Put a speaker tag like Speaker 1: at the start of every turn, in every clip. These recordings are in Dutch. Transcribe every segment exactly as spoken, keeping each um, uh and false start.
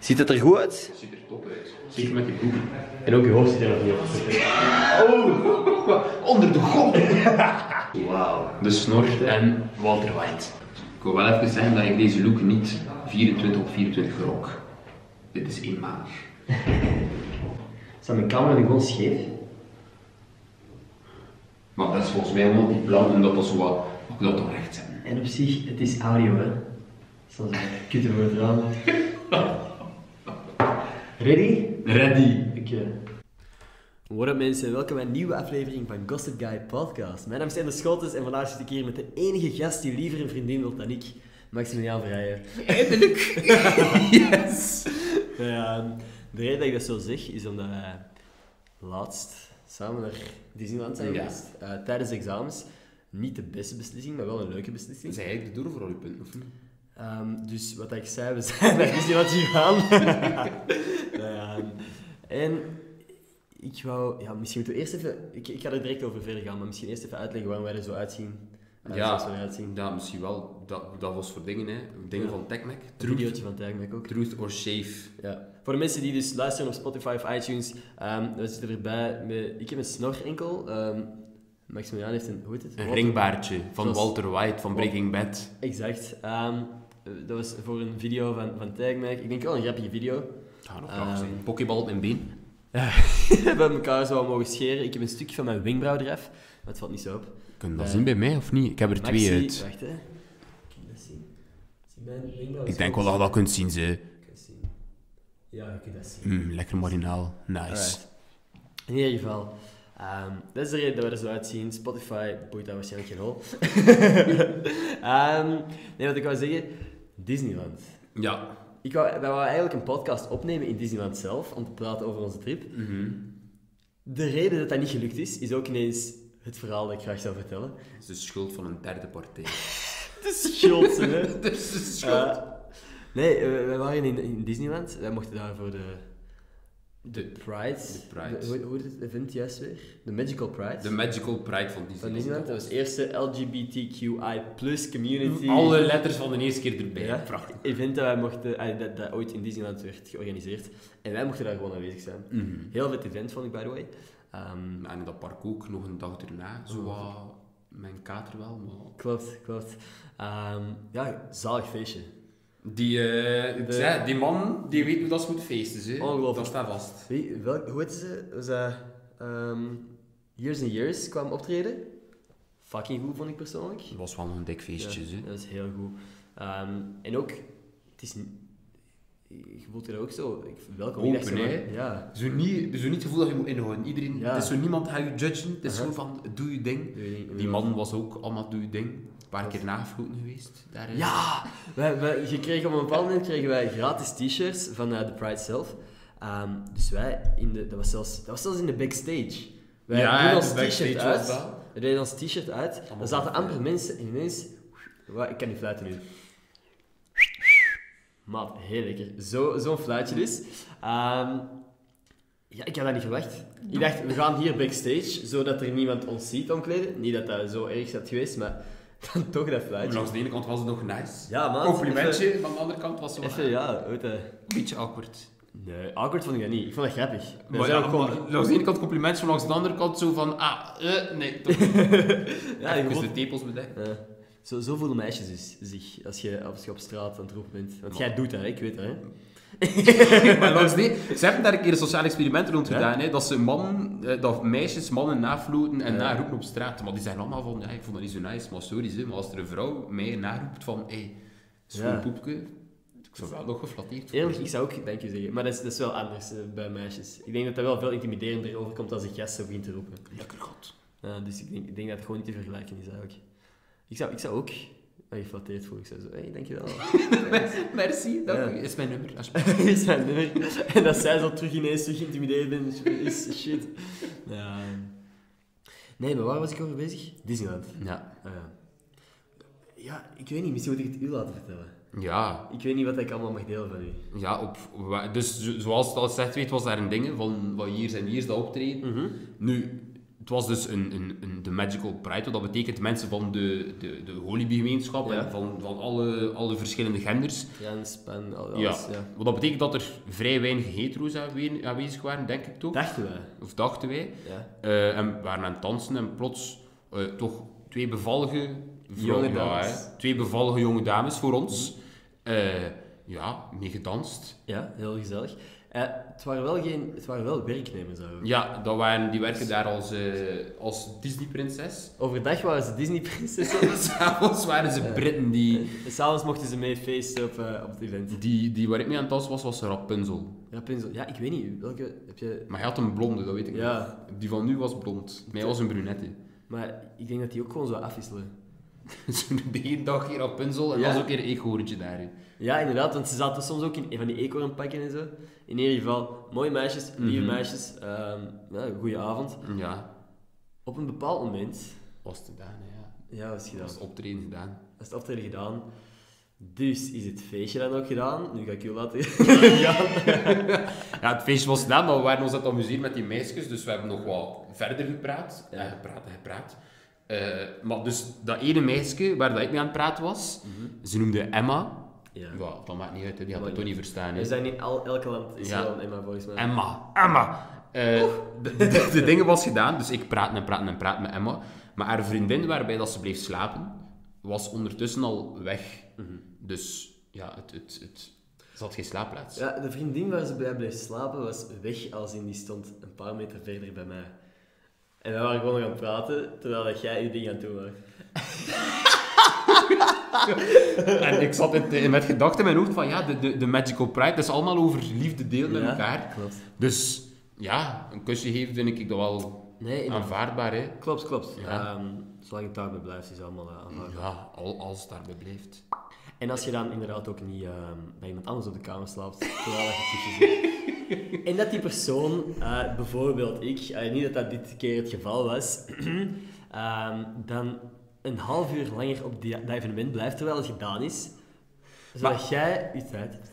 Speaker 1: Ziet het er goed uit?
Speaker 2: Het ziet er top uit. Zeker met die broeken. En ook je hoofd zit er nog niet op. Oh! Onder de grond! Wauw. De snor en Walter White. Ik wil wel even zeggen dat ik deze look niet vierentwintig op vierentwintig rok. Dit is eenmalig.
Speaker 1: Staat mijn camera nu gewoon scheef?
Speaker 2: Maar dat is volgens mij gewoon die plan omdat dat zo wat... Ik wil dat toch recht zijn.
Speaker 1: En op zich, het is audio, hè. Zoals een kutten voor het raam. Ready?
Speaker 2: Ready.
Speaker 1: Oké. What up mensen, welkom bij een nieuwe aflevering van Gossip Guy Podcast. Mijn naam is Ender Schotens en vandaag zit ik hier met de enige gast die liever een vriendin wil dan ik, Maximiliaan Verheijen.
Speaker 2: Eindelijk! Yes!
Speaker 1: Ja, de reden dat ik dat zo zeg is omdat wij laatst samen naar Disneyland zijn geweest, ja. uh, tijdens de examens. Niet de beste beslissing, maar wel een leuke beslissing.
Speaker 2: Zijn eigenlijk de door voor al je punten, of niet?
Speaker 1: Um, dus wat ik zei, we zijn naar Disneyland gegaan. uh, en ik wou, ja, misschien moeten we eerst even, ik, ik ga er direct over verder gaan, maar misschien eerst even uitleggen waarom wij er zo uitzien. Uh,
Speaker 2: ja,
Speaker 1: zo uitzien.
Speaker 2: ja, misschien wel. Dat, dat was voor dingen, hè. Dingen ja. van TechMac.
Speaker 1: Een videootje van TechMac ook.
Speaker 2: Truth or Shave.
Speaker 1: Ja. Voor de mensen die dus luisteren op Spotify of iTunes, um, we zitten erbij met, ik heb een snor enkel. Um, Maximiliaan heeft een, hoe heet het?
Speaker 2: Een ringbaardje van
Speaker 1: Zoals...
Speaker 2: Walter White van Breaking Bad.
Speaker 1: Exact. Um, dat was voor een video van, van TechMac. Ik denk wel een grappige video.
Speaker 2: Ja, nog grappig zijn. Um, Pokéball op mijn been.
Speaker 1: Ja, we hebben elkaar zo mogen scheren. Ik heb een stukje van mijn wenkbrauw eraf, maar het valt niet zo op.
Speaker 2: Kun je dat uh, zien bij mij of niet? Ik heb er
Speaker 1: Maxi,
Speaker 2: twee uit.
Speaker 1: Wacht hè. Kun je dat zien? Zie mijn wenkbrauw?
Speaker 2: Ik denk wel dat je dat kunt zien, ze.
Speaker 1: Ja, je kunt dat zien.
Speaker 2: Mm, lekker marginaal. Nice.
Speaker 1: Alright. In ieder geval, um, dat is de reden dat we er zo uitzien. Spotify boeit daar waarschijnlijk geen hol. um, nee, wat ik wou zeggen, Disneyland.
Speaker 2: Ja.
Speaker 1: Ik wou, wij wouden eigenlijk een podcast opnemen in Disneyland zelf, om te praten over onze trip.
Speaker 2: Mm-hmm.
Speaker 1: De reden dat dat niet gelukt is, is ook ineens het verhaal dat ik graag zou vertellen.
Speaker 2: Het is de schuld van een derde partij.
Speaker 1: Het is schuld, hè?
Speaker 2: Het is de schuld. Uh,
Speaker 1: nee, we, we waren in, in Disneyland. Wij mochten daar voor de... De Pride.
Speaker 2: De Pride.
Speaker 1: De, hoe, hoe heet het event juist weer? De Magical Pride.
Speaker 2: De Magical Pride van Disneyland.
Speaker 1: Van Disneyland. Dat was de eerste L G B T Q I plus community.
Speaker 2: Alle letters van de eerste keer erbij.
Speaker 1: Ja.
Speaker 2: Prachtig.
Speaker 1: Event dat, wij mochten, uh, dat, dat ooit in Disneyland werd georganiseerd. En wij mochten daar gewoon aanwezig zijn.
Speaker 2: Mm-hmm.
Speaker 1: Heel vet event vond ik, by the way. Um,
Speaker 2: en in dat park ook, nog een dag erna. Zo wat... Uh, mijn kater wel, maar...
Speaker 1: Klopt, klopt. Um, ja, zalig feestje.
Speaker 2: Die, uh, de... zei, die man, die weet hoe dat ze moet feesten, hè.
Speaker 1: Ongelooflijk.
Speaker 2: Dat staat vast.
Speaker 1: Wie, welk, hoe heet ze? Was dat... Um, Years and Years kwam optreden. Fucking goed, vond ik persoonlijk.
Speaker 2: Dat was wel een dik feestje,
Speaker 1: ja,
Speaker 2: hè.
Speaker 1: Dat is heel goed. Um, en ook, het is... Je voelt je ook zo, welkom.
Speaker 2: Open, hè.
Speaker 1: Ja.
Speaker 2: Zo niet, zo niet het gevoel dat je moet inhouden. Iedereen,
Speaker 1: ja.
Speaker 2: Het is zo niemand gaat je judgen. Het is
Speaker 1: uh-huh.
Speaker 2: zo van, doe je ding.
Speaker 1: Doe je ding.
Speaker 2: Die man was ook allemaal doe je ding. Een paar keer nagefloten geweest. Daar, uh...
Speaker 1: Ja! Wij, wij, je kreeg op een bepaald moment kregen wij gratis t-shirts van uh, de Pride zelf. Um, dus wij, in de, dat, was zelfs, dat was zelfs in de backstage. Wij
Speaker 2: ja,
Speaker 1: doen ons t-shirt uit.
Speaker 2: Dat.
Speaker 1: We deden ons t-shirt uit. Er zaten amper mensen en ineens... Ik kan niet fluiten nu. Maat, heel lekker. Zo, zo'n fluitje dus. Um, ja, ik had dat niet verwacht. Ik dacht, we gaan hier backstage, zodat er niemand ons ziet omkleden. Niet dat dat zo erg is geweest, maar dan toch dat fluitje.
Speaker 2: Maar langs de ene kant was het nog nice.
Speaker 1: Ja, maat.
Speaker 2: Complimentje,
Speaker 1: even,
Speaker 2: van de andere kant was het
Speaker 1: even, ja, weet je.
Speaker 2: Een beetje awkward.
Speaker 1: Nee, awkward vond ik dat niet. Ik vond dat grappig.
Speaker 2: Maar ja, gewoon... maar langs de ene kant complimentje, maar langs de andere kant zo van, ah, uh, nee, toch niet. Ja, even de tepels bedekken.
Speaker 1: Uh. Zo, zo voelen meisjes dus, zich als je, als je op straat aan het roepen bent. Want jij doet dat, hè? Ik weet dat, hè?
Speaker 2: Maar langs die, ze hebben daar een keer een sociaal experiment rond gedaan, hè? Dat, ze man, dat meisjes mannen nafloten en ja. naroepen op straat. Maar die zeggen allemaal van, ja, ik vond dat niet zo nice, maar sorry, hè, maar als er een vrouw mij naroept van, hé, hey, schoon ja. poepje, ik zou wel nog geflatteerd worden.
Speaker 1: Eerlijk, ik zou ook dank je zeggen, maar dat is, dat is wel anders uh, bij meisjes. Ik denk dat dat wel veel intimiderender overkomt als een gast zo begint te roepen.
Speaker 2: Lekker god.
Speaker 1: Uh, dus ik denk, ik denk dat het gewoon niet te vergelijken is eigenlijk. Ik zou, ik zou ook geflatteerd voelen. Ik zou zo, hé, hey, dankjewel.
Speaker 2: Merci, dat ja. is mijn nummer.
Speaker 1: is mijn nummer. En dat zij zo terug ineens terug geïntimideerd bent, is shit. Ja. Nee, maar waar was ik over bezig? Disneyland.
Speaker 2: Ja.
Speaker 1: Uh, ja, ik weet niet, misschien moet ik het u laten vertellen.
Speaker 2: Ja.
Speaker 1: Ik weet niet wat ik allemaal mag delen van u.
Speaker 2: Ja, op, dus zoals het al gezegd weet, was daar een ding van, van years en years dat optreden.
Speaker 1: Mm-hmm.
Speaker 2: Nu, het was dus een, een, een, de Magical Pride, dat betekent mensen van de, de, de Holibi-gemeenschap
Speaker 1: Ja.
Speaker 2: en van, van alle, alle verschillende genders.
Speaker 1: Trans, pan, alles.
Speaker 2: Ja.
Speaker 1: Ja.
Speaker 2: Wat dat betekent dat er vrij weinig hetero's aanwe- aanwezig waren, denk ik toch?
Speaker 1: Dachten wij.
Speaker 2: Of dachten wij.
Speaker 1: Ja.
Speaker 2: Uh, en we waren aan het dansen en plots uh, toch twee bevallige vrouwen,
Speaker 1: Jonge dames.
Speaker 2: ja, hè. Twee bevallige jonge dames voor ons. Uh, ja, mee gedanst.
Speaker 1: Ja, heel gezellig. Uh, het, waren wel geen, het waren wel werknemers. Ook.
Speaker 2: Ja, dat waren, die werken daar als, uh, als Disney-prinses.
Speaker 1: Overdag waren ze Disney-prinsessen.
Speaker 2: S'avonds waren ze Britten die...
Speaker 1: En s'avonds mochten ze mee feesten op, uh, op het event.
Speaker 2: Die, die waar ik mee aan het dansen was, was Rapunzel.
Speaker 1: Rapunzel. Ja, ik weet niet. Welke heb je...
Speaker 2: Maar hij had een blonde, dat weet ik
Speaker 1: Ja.
Speaker 2: nog. Die van nu was blond. Mij was een brunette.
Speaker 1: Maar ik denk dat die ook gewoon zo afwisselen.
Speaker 2: Zo'n de ene dag hier Rapunzel en
Speaker 1: Ja.
Speaker 2: dan was ook weer een eekhoorntje daar. Hè.
Speaker 1: Ja, inderdaad, want ze zaten soms ook in van die eekhoornpakken en zo. In ieder geval, mooie meisjes, lieve
Speaker 2: Mhm.
Speaker 1: meisjes. Um, ja, goeie avond.
Speaker 2: Ja,
Speaker 1: Op een bepaald moment...
Speaker 2: was het gedaan, hè, ja.
Speaker 1: Ja, was het gedaan.
Speaker 2: Was het optreden gedaan.
Speaker 1: Was het optreden gedaan. Dus is het feestje dan ook gedaan. Nu ga ik je laten gaan.
Speaker 2: Ja, het feestje was gedaan, maar we waren ons aan het amuseren met die meisjes, dus we hebben nog wat verder gepraat.
Speaker 1: Ja.
Speaker 2: En gepraat en gepraat. Uh, maar dus dat ene meisje waar dat ik mee aan het praten was, ze noemde Emma.
Speaker 1: Ja.
Speaker 2: Ja, dat maakt niet uit, hè. Die had
Speaker 1: Maar
Speaker 2: het toch niet verstaan. Hè.
Speaker 1: We zijn in el elke land is
Speaker 2: Ja.
Speaker 1: er wel een Emma volgens mij.
Speaker 2: Emma, Emma. Uh, de, de, de dingen was gedaan, dus ik praat en praat en praat met Emma. Maar haar vriendin, waarbij dat ze bleef slapen, was ondertussen al weg.
Speaker 1: Mhm.
Speaker 2: Dus ja, het, het, het, ze had geen slaapplaats.
Speaker 1: Ja, de vriendin waar ze bij bleef slapen was weg, als in die stond een paar meter verder bij mij. En wij waren gewoon nog aan het praten, terwijl dat jij je ding aan het doen was.
Speaker 2: En ik zat in, in met gedachten in mijn hoofd van ja, de, de, de Magical Pride, dat is allemaal over liefde delen met
Speaker 1: Ja,
Speaker 2: elkaar.
Speaker 1: klopt.
Speaker 2: Dus ja, een kusje geven vind ik dat wel
Speaker 1: Nee, inderdaad.
Speaker 2: aanvaardbaar. Hè.
Speaker 1: Klopt, klopt.
Speaker 2: Ja.
Speaker 1: Um, zolang het daarbij blijft, is het allemaal uh, aanvaardbaar.
Speaker 2: Ja, al, als het daarbij blijft.
Speaker 1: En als je dan inderdaad ook niet um, bij iemand anders op de kamer slaapt, terwijl je kusjes hebt. En dat die persoon, uh, bijvoorbeeld ik, uh, niet dat dat dit keer het geval was, um, dan een half uur langer op die, dat evenement blijft terwijl het gedaan is, zodat
Speaker 2: Maar-
Speaker 1: jij je tijd hebt.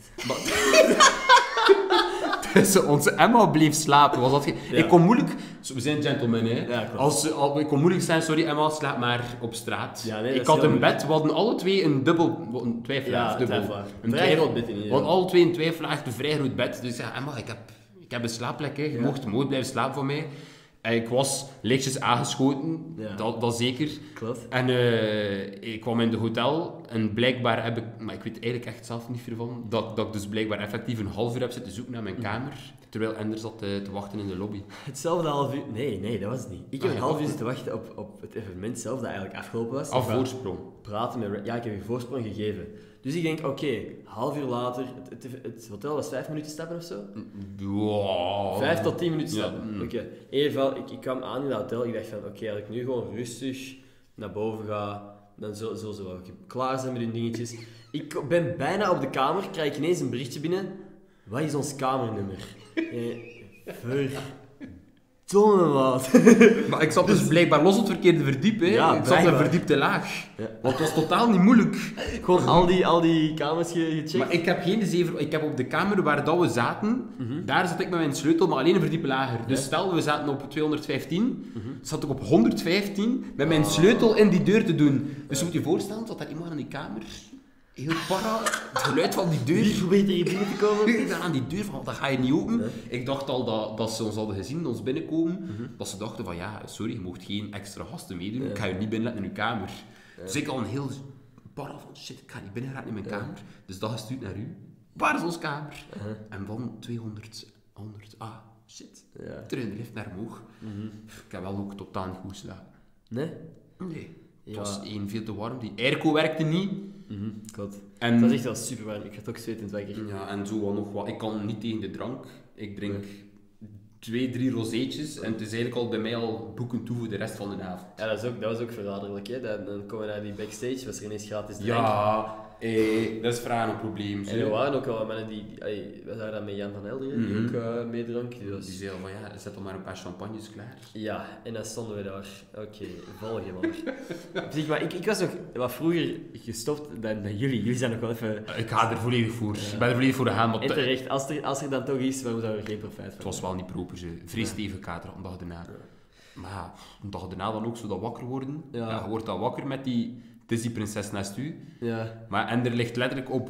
Speaker 2: Dus onze Emma bleef slapen. Was dat ge-
Speaker 1: Ja.
Speaker 2: Ik kon moeilijk... We zijn gentlemen, hè.
Speaker 1: Ja, klopt.
Speaker 2: Als, ze- al, ik kon moeilijk zijn, sorry Emma, slaap maar op straat.
Speaker 1: Ja, nee, dat
Speaker 2: ik
Speaker 1: is
Speaker 2: had
Speaker 1: heel
Speaker 2: een
Speaker 1: moeilijk.
Speaker 2: bed, we hadden alle twee een dubbel... Een twijfelaar,
Speaker 1: Ja,
Speaker 2: of dubbel.
Speaker 1: twijfelaar.
Speaker 2: Een
Speaker 1: Vrij
Speaker 2: twijf-
Speaker 1: groot bed in ieder
Speaker 2: We
Speaker 1: geval.
Speaker 2: hadden alle twee een twijfelaar, een vrij groot bed. Dus ik zei, Emma, ik heb, ik heb een slaapplek, hè. Je
Speaker 1: Ja.
Speaker 2: mocht, mocht blijven slapen voor mij. En ik was lichtjes aangeschoten,
Speaker 1: Ja.
Speaker 2: dat, dat zeker.
Speaker 1: Klopt.
Speaker 2: En uh, ik kwam in de hotel en blijkbaar heb ik, maar ik weet eigenlijk echt zelf niet veel van, dat, dat ik dus blijkbaar effectief een half uur heb zitten zoeken naar mijn kamer, terwijl Ender zat uh, te wachten in de lobby.
Speaker 1: Hetzelfde half uur... Nee, nee, dat was het niet. Ik heb
Speaker 2: Ah,
Speaker 1: een
Speaker 2: ja,
Speaker 1: half uur
Speaker 2: goed.
Speaker 1: zitten wachten op, op het evenement zelf, dat eigenlijk afgelopen was.
Speaker 2: Af
Speaker 1: Ik wou
Speaker 2: voorsprong.
Speaker 1: praten met... Ja, ik heb je voorsprong gegeven. Dus ik denk, oké, okay, half uur later... Het, het, het hotel was vijf minuten stappen of zo?
Speaker 2: Wow.
Speaker 1: Vijf tot tien minuten
Speaker 2: Ja,
Speaker 1: stappen.
Speaker 2: mm.
Speaker 1: Oké. In ieder geval, ik, ik kwam aan in dat hotel. Ik dacht van, oké, okay, als ik nu gewoon rustig naar boven ga, dan zullen zul ze wel klaar zijn met hun dingetjes. Ik ben bijna op de kamer, krijg ik ineens een berichtje binnen. Wat is ons kamernummer? Eh, Verdomme, maat.
Speaker 2: Maar ik zat dus blijkbaar los op het verkeerde verdiep, hè.
Speaker 1: Ja,
Speaker 2: ik zat
Speaker 1: blijkbaar.
Speaker 2: een verdiepte laag.
Speaker 1: Ja.
Speaker 2: Want het was totaal niet moeilijk.
Speaker 1: Gewoon al die, al die kamers ge- gecheckt.
Speaker 2: Maar ik heb geen zeven... Ik heb op de kamer waar dat we zaten, daar zat ik met mijn sleutel, maar alleen een verdiep lager. Dus
Speaker 1: Ja.
Speaker 2: stel, we zaten op tweehonderdvijftien, zat ik op honderdvijftien met mijn sleutel in die deur te doen. Dus je moet je voorstellen, dat daar iemand aan die kamer, heel para, het geluid van die deur...
Speaker 1: Wie probeert hier binnen te komen?
Speaker 2: Ik daar aan die deur van, dat ga je niet open. Ik dacht al dat, dat ze ons hadden gezien, ons binnenkomen, dat ze dachten van, ja, sorry, je mocht geen extra gasten meedoen, ik ga je niet binnenlaten in uw kamer. Dus ik al een heel para van, shit, ik ga niet binnen geraken in mijn kamer. Dus dat gestuurd naar u. Waar is ons kamer? En van tweehonderd, honderd, ah, shit.
Speaker 1: Ja.
Speaker 2: Terug in de lift naar omhoog. Ik heb wel ook totaal niet goed geslapen.
Speaker 1: Nee?
Speaker 2: Nee. Het
Speaker 1: Ja.
Speaker 2: was één, veel te warm. Die airco werkte niet.
Speaker 1: Mhm, klopt.
Speaker 2: En,
Speaker 1: Het was echt wel super warm. Ik had ook zweet in het wekker.
Speaker 2: ja, en zo wel nog wat. Ik kan niet tegen de drank. Ik drink twee, drie rozeetjes. En het is eigenlijk al bij mij al boeken toe voor de rest van de avond.
Speaker 1: Ja, dat, is ook, dat was ook verraderlijk. Hè? Dan, dan komen we naar die backstage, was er ineens gratis drank.
Speaker 2: Ja, eh, dat is vragen een probleem.
Speaker 1: En er waren ook wel mannen die... die allee, we zagen dat met Jan van Elderen, die
Speaker 2: Mhm.
Speaker 1: ook uh, meedronk. Die was,
Speaker 2: Die zei al van ja, zet al maar een paar champagnes klaar.
Speaker 1: ja, en dan stonden we daar. Oké, volgende maar. Op zich, maar ik, ik was nog wat vroeger gestopt dan, dan jullie. Jullie zijn nog wel even...
Speaker 2: Ik ga er volledig voor. Ik ben er volledig voor gegaan. Want
Speaker 1: En
Speaker 2: het
Speaker 1: terecht, als er, als er dan toch is, waarom zouden we er geen profijt van
Speaker 2: was wel niet proper. Ze vrij stevig kater op de dag daarna. Maar ja, een dag daarna dan ook zo dat wakker worden.
Speaker 1: Ja.
Speaker 2: Ja, je wordt dan wakker met die Disney-prinses naast u.
Speaker 1: Ja.
Speaker 2: Maar, en er ligt letterlijk op...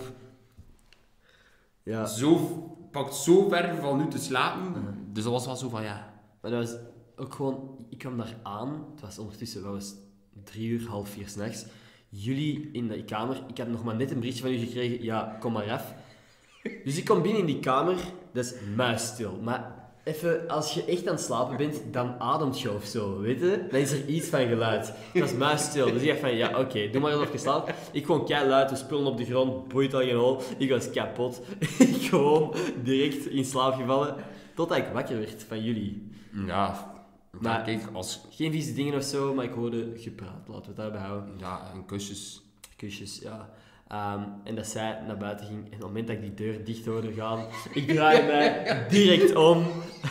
Speaker 1: Ja.
Speaker 2: Zo, pakt zo ver van u te slapen.
Speaker 1: Uh-huh.
Speaker 2: Dus dat was wel zo van, ja...
Speaker 1: Maar dat was ook gewoon... Ik kwam daar aan. Het was ondertussen wel eens drie uur, half vier 's nachts. Jullie in de kamer. Ik had nog maar net een berichtje van u gekregen. Ja, kom maar af. Dus ik kom binnen in die kamer. Dat is muisstil. Maar even, als je echt aan het slapen bent, dan ademt je of zo, weet je? Dan is er iets van geluid. Dat is muisstil. Dus ik dacht van, ja, oké, okay, doe maar even slapen. Ik gewoon kei luid, we spullen op de grond, boeit al geen hol. Ik was kapot. Ik gewoon direct in slaap gevallen. Totdat ik wakker werd van jullie.
Speaker 2: Ja,
Speaker 1: Maar-
Speaker 2: maar, kijk, als...
Speaker 1: Geen vieze dingen of zo, maar ik hoorde gepraat. Laten we het daarbij houden.
Speaker 2: Ja, en kusjes...
Speaker 1: Kusjes, ja. Ehm, en dat zij naar buiten ging. En op het moment dat ik die deur dicht hoorde gaan, ik draaide mij direct om.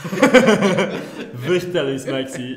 Speaker 1: Vertel eens, Maxi.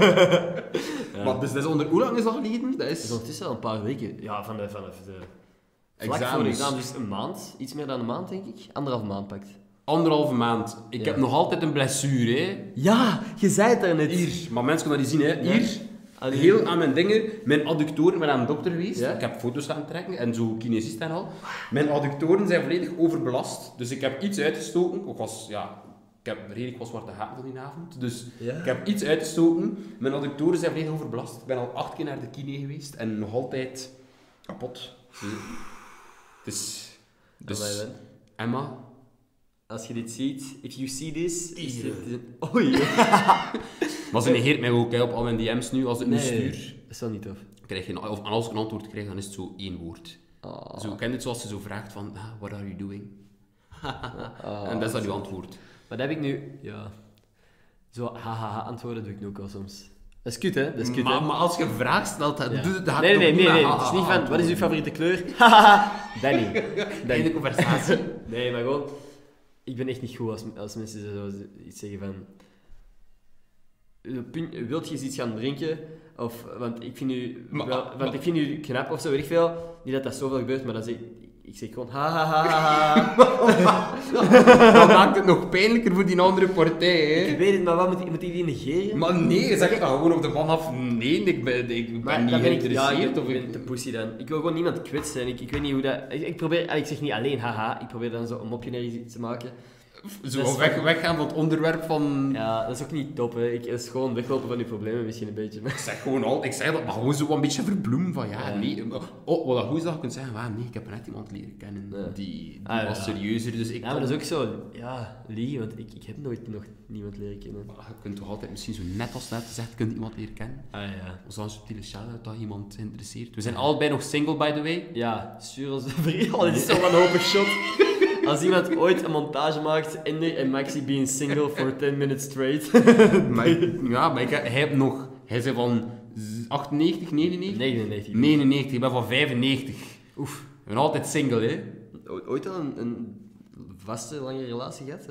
Speaker 1: Ja.
Speaker 2: Maar dus dat is onder... Hoe lang is dat geleden? Dat
Speaker 1: Dat is
Speaker 2: is...
Speaker 1: ondertussen al een paar weken. Ja, van de, vanaf de... Vlak voor de
Speaker 2: Examens.
Speaker 1: examen, dus een maand. Iets meer dan een maand, denk ik. Anderhalf maand pakt.
Speaker 2: Anderhalve maand. Ik
Speaker 1: Ja.
Speaker 2: heb nog altijd een blessure, hè.
Speaker 1: Ja, je zei het daar net.
Speaker 2: Hier. Maar mensen kunnen dat niet zien, hè.
Speaker 1: Ja.
Speaker 2: Hier.
Speaker 1: Allee.
Speaker 2: Heel aan mijn dingen. Mijn adductoren, ik ben aan de dokter geweest.
Speaker 1: Ja.
Speaker 2: Ik heb foto's gaan trekken en zo kinesist en al. Mijn adductoren zijn volledig overbelast. Dus ik heb iets uitgestoken. Ik was, ja... Ik heb redelijk wat zwarte gaten van die avond. Dus
Speaker 1: Ja.
Speaker 2: ik heb iets uitgestoken. Mijn adductoren zijn volledig overbelast. Ik ben al acht keer naar de kine geweest en nog altijd kapot. Dus...
Speaker 1: Dus,
Speaker 2: Dus... Emma...
Speaker 1: als je dit ziet, if you see this, is
Speaker 2: Hier.
Speaker 1: dit... Oei.
Speaker 2: Maar ze negeert mij ook hè, op al mijn D M's nu. Als ik nu
Speaker 1: Nee,
Speaker 2: stuur,
Speaker 1: dat is wel niet tof.
Speaker 2: krijg je een, of als ik een antwoord krijg, dan is het zo één woord.
Speaker 1: Oh.
Speaker 2: Zo, ken je het zoals ze zo vraagt van, ah, what are you doing?
Speaker 1: Oh,
Speaker 2: en dat is dan uw antwoord.
Speaker 1: Maar dat heb ik nu... Ja... Zo hahaha antwoorden doe ik nu ook al soms. Dat is kut, hè? Dat is kut,
Speaker 2: maar,
Speaker 1: hè?
Speaker 2: maar als je een vraag stelt, dan
Speaker 1: Ja.
Speaker 2: doe het dan
Speaker 1: Nee, nee, nee, nee.
Speaker 2: Ah,
Speaker 1: Het is niet
Speaker 2: ah,
Speaker 1: van,
Speaker 2: ah,
Speaker 1: wat is uw
Speaker 2: ah.
Speaker 1: favoriete kleur? Hahaha. Danny.
Speaker 2: Einde
Speaker 1: Danny.
Speaker 2: conversatie.
Speaker 1: Nee, maar gewoon... Ik ben echt niet goed als, als mensen zo iets zeggen van... eh, punt- Wilt je eens iets gaan drinken? Of, want ik vind u,
Speaker 2: Maar-
Speaker 1: wel, want
Speaker 2: maar-
Speaker 1: ik vind u knap of zo, weet ik veel. Niet dat dat zoveel gebeurt, maar dan zeg ik... Ik zeg gewoon ha ha ha ha ha.
Speaker 2: Dat maakt het nog pijnlijker voor die andere partij,
Speaker 1: Ik
Speaker 2: hè.
Speaker 1: weet het, maar wat moet, ik- moet ik die negeren?
Speaker 2: Maar nee, zeg dan gewoon op de man af. Nee, ik ben, ik ben
Speaker 1: Maar
Speaker 2: niet
Speaker 1: dan ben ik, ja,
Speaker 2: geïnteresseerd.
Speaker 1: ik
Speaker 2: of
Speaker 1: ben
Speaker 2: ik...
Speaker 1: te pussy dan. Ik wil gewoon niemand kwetsen. En ik, ik weet niet hoe dat... Ik, ik probeer... ah, Ik zeg niet alleen haha. Ik probeer dan zo een mopje nergens te maken.
Speaker 2: Zo
Speaker 1: dat is-
Speaker 2: weg, weggaan van het onderwerp van...
Speaker 1: Ja, dat is ook niet top, hè. Ik, dat is gewoon weglopen van je problemen misschien een beetje.
Speaker 2: Ik zeg gewoon al, ik zeg dat, maar gewoon zo een beetje verbloem van ja,
Speaker 1: Ja.
Speaker 2: nee. Oh, wat dat goed is dat je kunt zeggen, ah, nee, ik heb net iemand leren kennen
Speaker 1: Ja.
Speaker 2: die, die
Speaker 1: Ah, ja.
Speaker 2: was serieuzer, dus ik
Speaker 1: Ja, maar dat is ook zo... Ja, Lee, want ik, ik heb nooit nog niemand leren kennen.
Speaker 2: Maar je kunt toch altijd misschien zo net als net gezegd, kunt iemand leren kennen.
Speaker 1: Ah, ja.
Speaker 2: Dat is wel een subtiele shout-out dat iemand interesseert. We zijn allebei nog single, by the way.
Speaker 1: Ja, stuur ons een bericht. Oh, dit is zo'n wanhopig shot. Als iemand ooit een montage maakt, Ender en Maxi being single for ten minutes straight.
Speaker 2: Maar ik- ja, maar ik, hij heeft nog... Hij is van z- achtennegentig, negenennegentig?
Speaker 1: negenennegentig.
Speaker 2: negenennegentig, ik ben van vijfennegentig.
Speaker 1: Oef.
Speaker 2: Ik ben altijd single, hè.
Speaker 1: O- Ooit al een, een vaste, lange relatie gehad?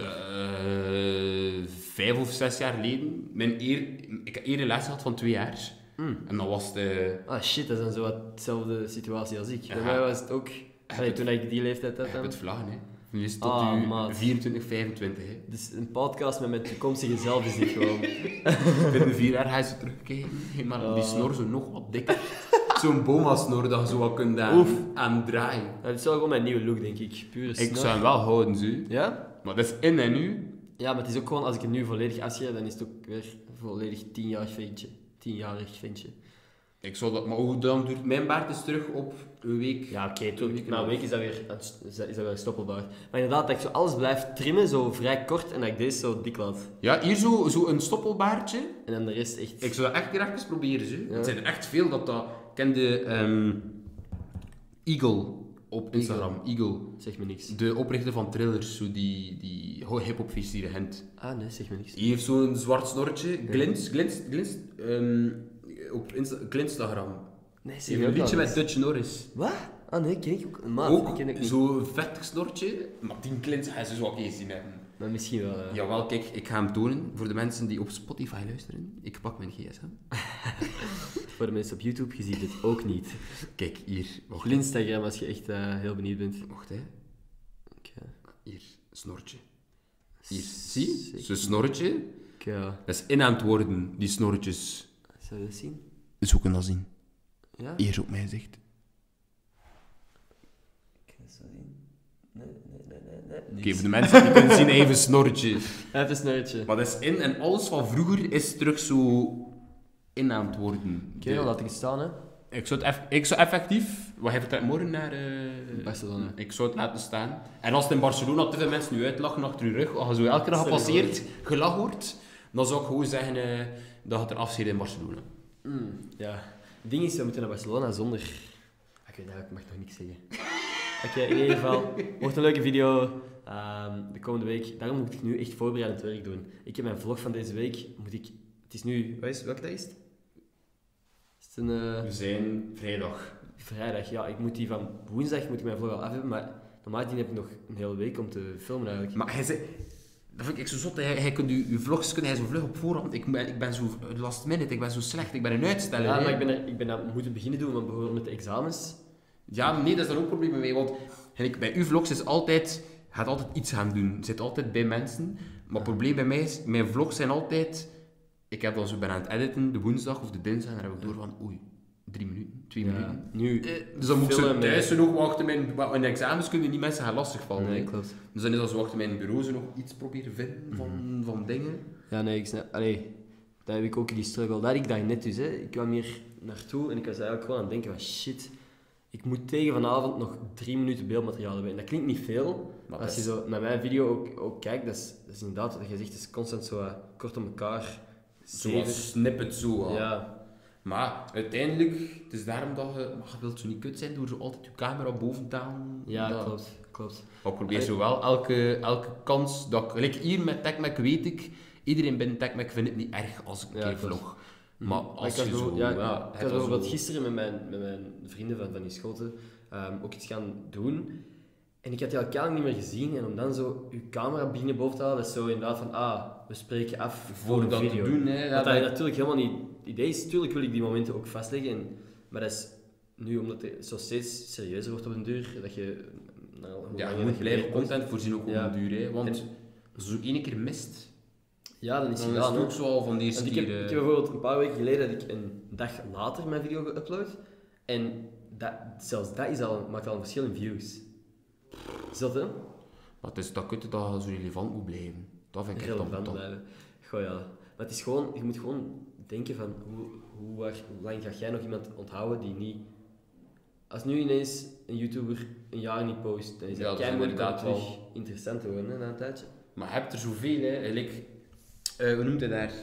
Speaker 2: Eh, vijf of zes jaar geleden. Mijn eer, ik heb eerder les gehad van twee jaar.
Speaker 1: Hmm.
Speaker 2: En dan was het... eh,
Speaker 1: Ah shit, dat is dan zo wat dezelfde situatie als ik. Bij
Speaker 2: Ja.
Speaker 1: mij was het ook... Allee,
Speaker 2: het-
Speaker 1: toen ik die leeftijd had
Speaker 2: ik heb
Speaker 1: dan.
Speaker 2: het vlaggen, hè. Nu is het tot
Speaker 1: Ah,
Speaker 2: u
Speaker 1: maat.
Speaker 2: vierentwintig, vijfentwintig, hè.
Speaker 1: Dus een podcast met mijn toekomstige zelf is dit gewoon.
Speaker 2: Binnen vier jaar ga je zo terugkijken. Hey, maar die
Speaker 1: Oh.
Speaker 2: snor zo nog wat dikker. Zo'n boma-snor dat je zo wat kunt aan,
Speaker 1: Oef.
Speaker 2: aan draaien.
Speaker 1: Ja, dit is wel gewoon mijn nieuwe look, denk ik. Pure
Speaker 2: Ik
Speaker 1: snor.
Speaker 2: zou hem wel houden, zo.
Speaker 1: Ja?
Speaker 2: Maar dat is in en nu.
Speaker 1: Ja, maar het is ook gewoon, als ik het nu volledig afschrijf, dan is het ook weer een volledig tienjarig ventje. Tienjarig ventje.
Speaker 2: Ik zou dat, maar hoe dan duurt mijn baard is terug op een week?
Speaker 1: Ja, oké,
Speaker 2: Een
Speaker 1: toen
Speaker 2: week
Speaker 1: na een
Speaker 2: en
Speaker 1: week is dat weer, is dat, is dat weer stoppelbaar. Maar inderdaad, dat ik zo alles blijf trimmen, zo vrij kort, en dat ik deze zo dik laat.
Speaker 2: Ja, hier zo, zo een stoppelbaardje.
Speaker 1: En dan de rest echt...
Speaker 2: Ik zou dat echt graag eens proberen, zo.
Speaker 1: Ja.
Speaker 2: Het zijn er echt veel dat dat... Kende ehm Eagle op Instagram. Eagle.
Speaker 1: Zeg me niks.
Speaker 2: De oprichter van Trillers, zo die, die hip-hopfeest die Gent.
Speaker 1: Ah, nee, zeg me niks.
Speaker 2: Die heeft zo'n zwart snorretje, glins, glins, glins, ehm, op Insta Glinstagram.
Speaker 1: Nee,
Speaker 2: Ze
Speaker 1: zeg
Speaker 2: heeft
Speaker 1: me
Speaker 2: een
Speaker 1: ook
Speaker 2: liedje
Speaker 1: wel
Speaker 2: met
Speaker 1: niks.
Speaker 2: Dutch Norris.
Speaker 1: Wat? Ah, nee, ken ik ook. Maat,
Speaker 2: ook
Speaker 1: ik ken ik niet.
Speaker 2: zo'n vet snorretje, maar die glins ga je zo wel eens zien hebben.
Speaker 1: Maar misschien wel, ja.
Speaker 2: Jawel, kijk, ik ga hem tonen voor de mensen die op Spotify luisteren. Ik pak mijn gsm.
Speaker 1: Voor de mensen op YouTube, je ziet het ook niet.
Speaker 2: Kijk, hier. Wacht,
Speaker 1: Op Instagram, als je echt eh, heel benieuwd bent.
Speaker 2: wacht hè.
Speaker 1: Oké.
Speaker 2: Hier, snorretje. Hier, zie je?
Speaker 1: Zeker.
Speaker 2: Zo'n snorretje.
Speaker 1: Ja.
Speaker 2: Dat is in aan het worden, die snorretjes.
Speaker 1: Zou je dat zien?
Speaker 2: Dus hoe kun je dat zien?
Speaker 1: Ja?
Speaker 2: Hier op mijn zicht.
Speaker 1: Kan je dat zo zien? Nee, nee, nee, nee. nee.
Speaker 2: Oké,
Speaker 1: Niks.
Speaker 2: voor de mensen die kunnen zien, even snorretje.
Speaker 1: Even een snorretje.
Speaker 2: Maar dat is in en alles van vroeger is terug zo in aan het worden.
Speaker 1: Oké, dan laat ik het staan, hè.
Speaker 2: Ik zou, het eff- ik zou effectief, wat heeft het morgen naar uh,
Speaker 1: Barcelona.
Speaker 2: Ik zou het laten staan. En als het in Barcelona te veel mensen nu uitlachen achter je rug, als je zo elke dag
Speaker 1: Sorry,
Speaker 2: gepasseerd gelach wordt, dan zou ik gewoon zeggen uh, dat je het er afzeert in Barcelona.
Speaker 1: Mm, ja. Het ding is, we moeten naar Barcelona zonder... Ik weet eigenlijk, ik mag nog niks zeggen. Oké, in ieder geval, wordt een leuke video um, de komende week. Daarom moet ik nu echt voorbereidend werk doen. Ik heb mijn vlog van deze week, moet ik... Het is nu... Wat is, welke dag is het? Is het een... Uh,
Speaker 2: We zijn vrijdag.
Speaker 1: vrijdag, ja. Ik moet die van woensdag moet ik mijn vlog al af hebben, maar normaal gezien heb ik nog een hele week om te filmen eigenlijk.
Speaker 2: Maar hij zei... Dat vind ik zo zot. Hij, hij kunt je, je vlogs kun hij zo vlug op voorhand. Ik ben, ik ben zo last minute, ik ben zo slecht, ik ben een uitsteller.
Speaker 1: Ja,
Speaker 2: hè.
Speaker 1: maar ik ben, er, ik ben dat moeten beginnen doen, want bijvoorbeeld met de examens...
Speaker 2: Ja, nee, dat is dan ook een probleem mee. Want ik, bij uw vlogs is altijd... Je gaat altijd iets gaan doen. Je zit altijd bij mensen. Maar het probleem bij mij is... Mijn vlogs zijn altijd... Ik heb dan zo ben aan het editen, de woensdag of de dinsdag. En dan heb ik door van... Oei, drie minuten, twee
Speaker 1: Ja,
Speaker 2: minuten.
Speaker 1: nu...
Speaker 2: Eh, Dus dan moet ik zo
Speaker 1: filmen
Speaker 2: thuis
Speaker 1: met-
Speaker 2: zo nog wachten. Mijn, wa- in de examens kunnen die mensen gaan lastigvallen.
Speaker 1: Nee,
Speaker 2: hè.
Speaker 1: klopt.
Speaker 2: Dus dan is dat zo wachten in mijn bureau zo nog iets proberen vinden van, van dingen.
Speaker 1: Ja, nee, ik snap... Allee, dat heb ik ook die struggle. Dat had ik dat net dus, hè. Ik kwam hier naartoe en ik was eigenlijk gewoon aan het denken van... Shit, ik moet tegen vanavond nog drie minuten beeldmateriaal hebben. En dat klinkt niet veel, maar
Speaker 2: dat
Speaker 1: als je
Speaker 2: is-
Speaker 1: zo naar mijn video ook, ook kijkt, dat is, dat is inderdaad wat je zegt, het is constant zo uh, kort op elkaar.
Speaker 2: Zoals
Speaker 1: Zeven.
Speaker 2: snippet zo al.
Speaker 1: Ja,
Speaker 2: Maar uiteindelijk, het is daarom dat je... Maar je wilt zo niet kut zijn door zo altijd je camera boven te houden.
Speaker 1: ja,
Speaker 2: Dat-
Speaker 1: klopt, klopt.
Speaker 2: Maar ik probeer
Speaker 1: Allee.
Speaker 2: zo wel elke, elke kans dat ik... Gelijk hier met TechMac weet ik, iedereen binnen TechMac vindt het niet erg als ik een
Speaker 1: Ja,
Speaker 2: keer
Speaker 1: klopt.
Speaker 2: vlog. Maar als
Speaker 1: ik had
Speaker 2: je
Speaker 1: zo,
Speaker 2: zo...
Speaker 1: ja,
Speaker 2: ja,
Speaker 1: ik
Speaker 2: het
Speaker 1: had
Speaker 2: was
Speaker 1: bijvoorbeeld
Speaker 2: zo-
Speaker 1: gisteren met mijn, met mijn vrienden van, van die schoten ehm, ook iets gaan doen. En ik had die al keilang niet meer gezien. En om dan zo je camera beginnen boven te halen, dat is zo inderdaad van, ah, we spreken af voor
Speaker 2: Voor
Speaker 1: een
Speaker 2: dat te
Speaker 1: video.
Speaker 2: doen, hè.
Speaker 1: Wat
Speaker 2: Ja,
Speaker 1: dat
Speaker 2: dat-
Speaker 1: natuurlijk helemaal niet het idee is. Tuurlijk wil ik die momenten ook vastleggen. En, maar dat is nu, omdat het zo steeds serieuzer wordt op den duur, dat je... Nou, hoe
Speaker 2: ja,
Speaker 1: langer
Speaker 2: je
Speaker 1: dat
Speaker 2: moet blijven
Speaker 1: leert wordt.
Speaker 2: content voorzien ook op
Speaker 1: Ja.
Speaker 2: de duur, hè. Want
Speaker 1: En-
Speaker 2: als je zo één keer mist,
Speaker 1: Ja, dan is
Speaker 2: dan
Speaker 1: het
Speaker 2: is
Speaker 1: gedaan.
Speaker 2: het
Speaker 1: hè.
Speaker 2: ook zo al van de eerste
Speaker 1: Want ik, heb,
Speaker 2: keer...
Speaker 1: ik
Speaker 2: eh,
Speaker 1: heb bijvoorbeeld een paar weken geleden dat ik een dag later mijn video geüpload. En dat, zelfs dat is al, maakt al een verschil in views. Is dat hè?
Speaker 2: Maar het is dat kunt dat zo relevant moet blijven. Dat vind ik echt
Speaker 1: Relevant
Speaker 2: top.
Speaker 1: blijven. Goh ja. Maar het is gewoon, je moet gewoon denken van hoe, hoe, waar- hoe lang ga jij nog iemand onthouden die niet... Als nu ineens een YouTuber een jaar niet post, dan is
Speaker 2: Ja,
Speaker 1: dat
Speaker 2: dat is
Speaker 1: keimoeilijk om
Speaker 2: inderdaad
Speaker 1: terug interessant te worden hè, na een tijdje.
Speaker 2: Maar je hebt er zoveel, hè. Like, eh, hoe noemt hij daar?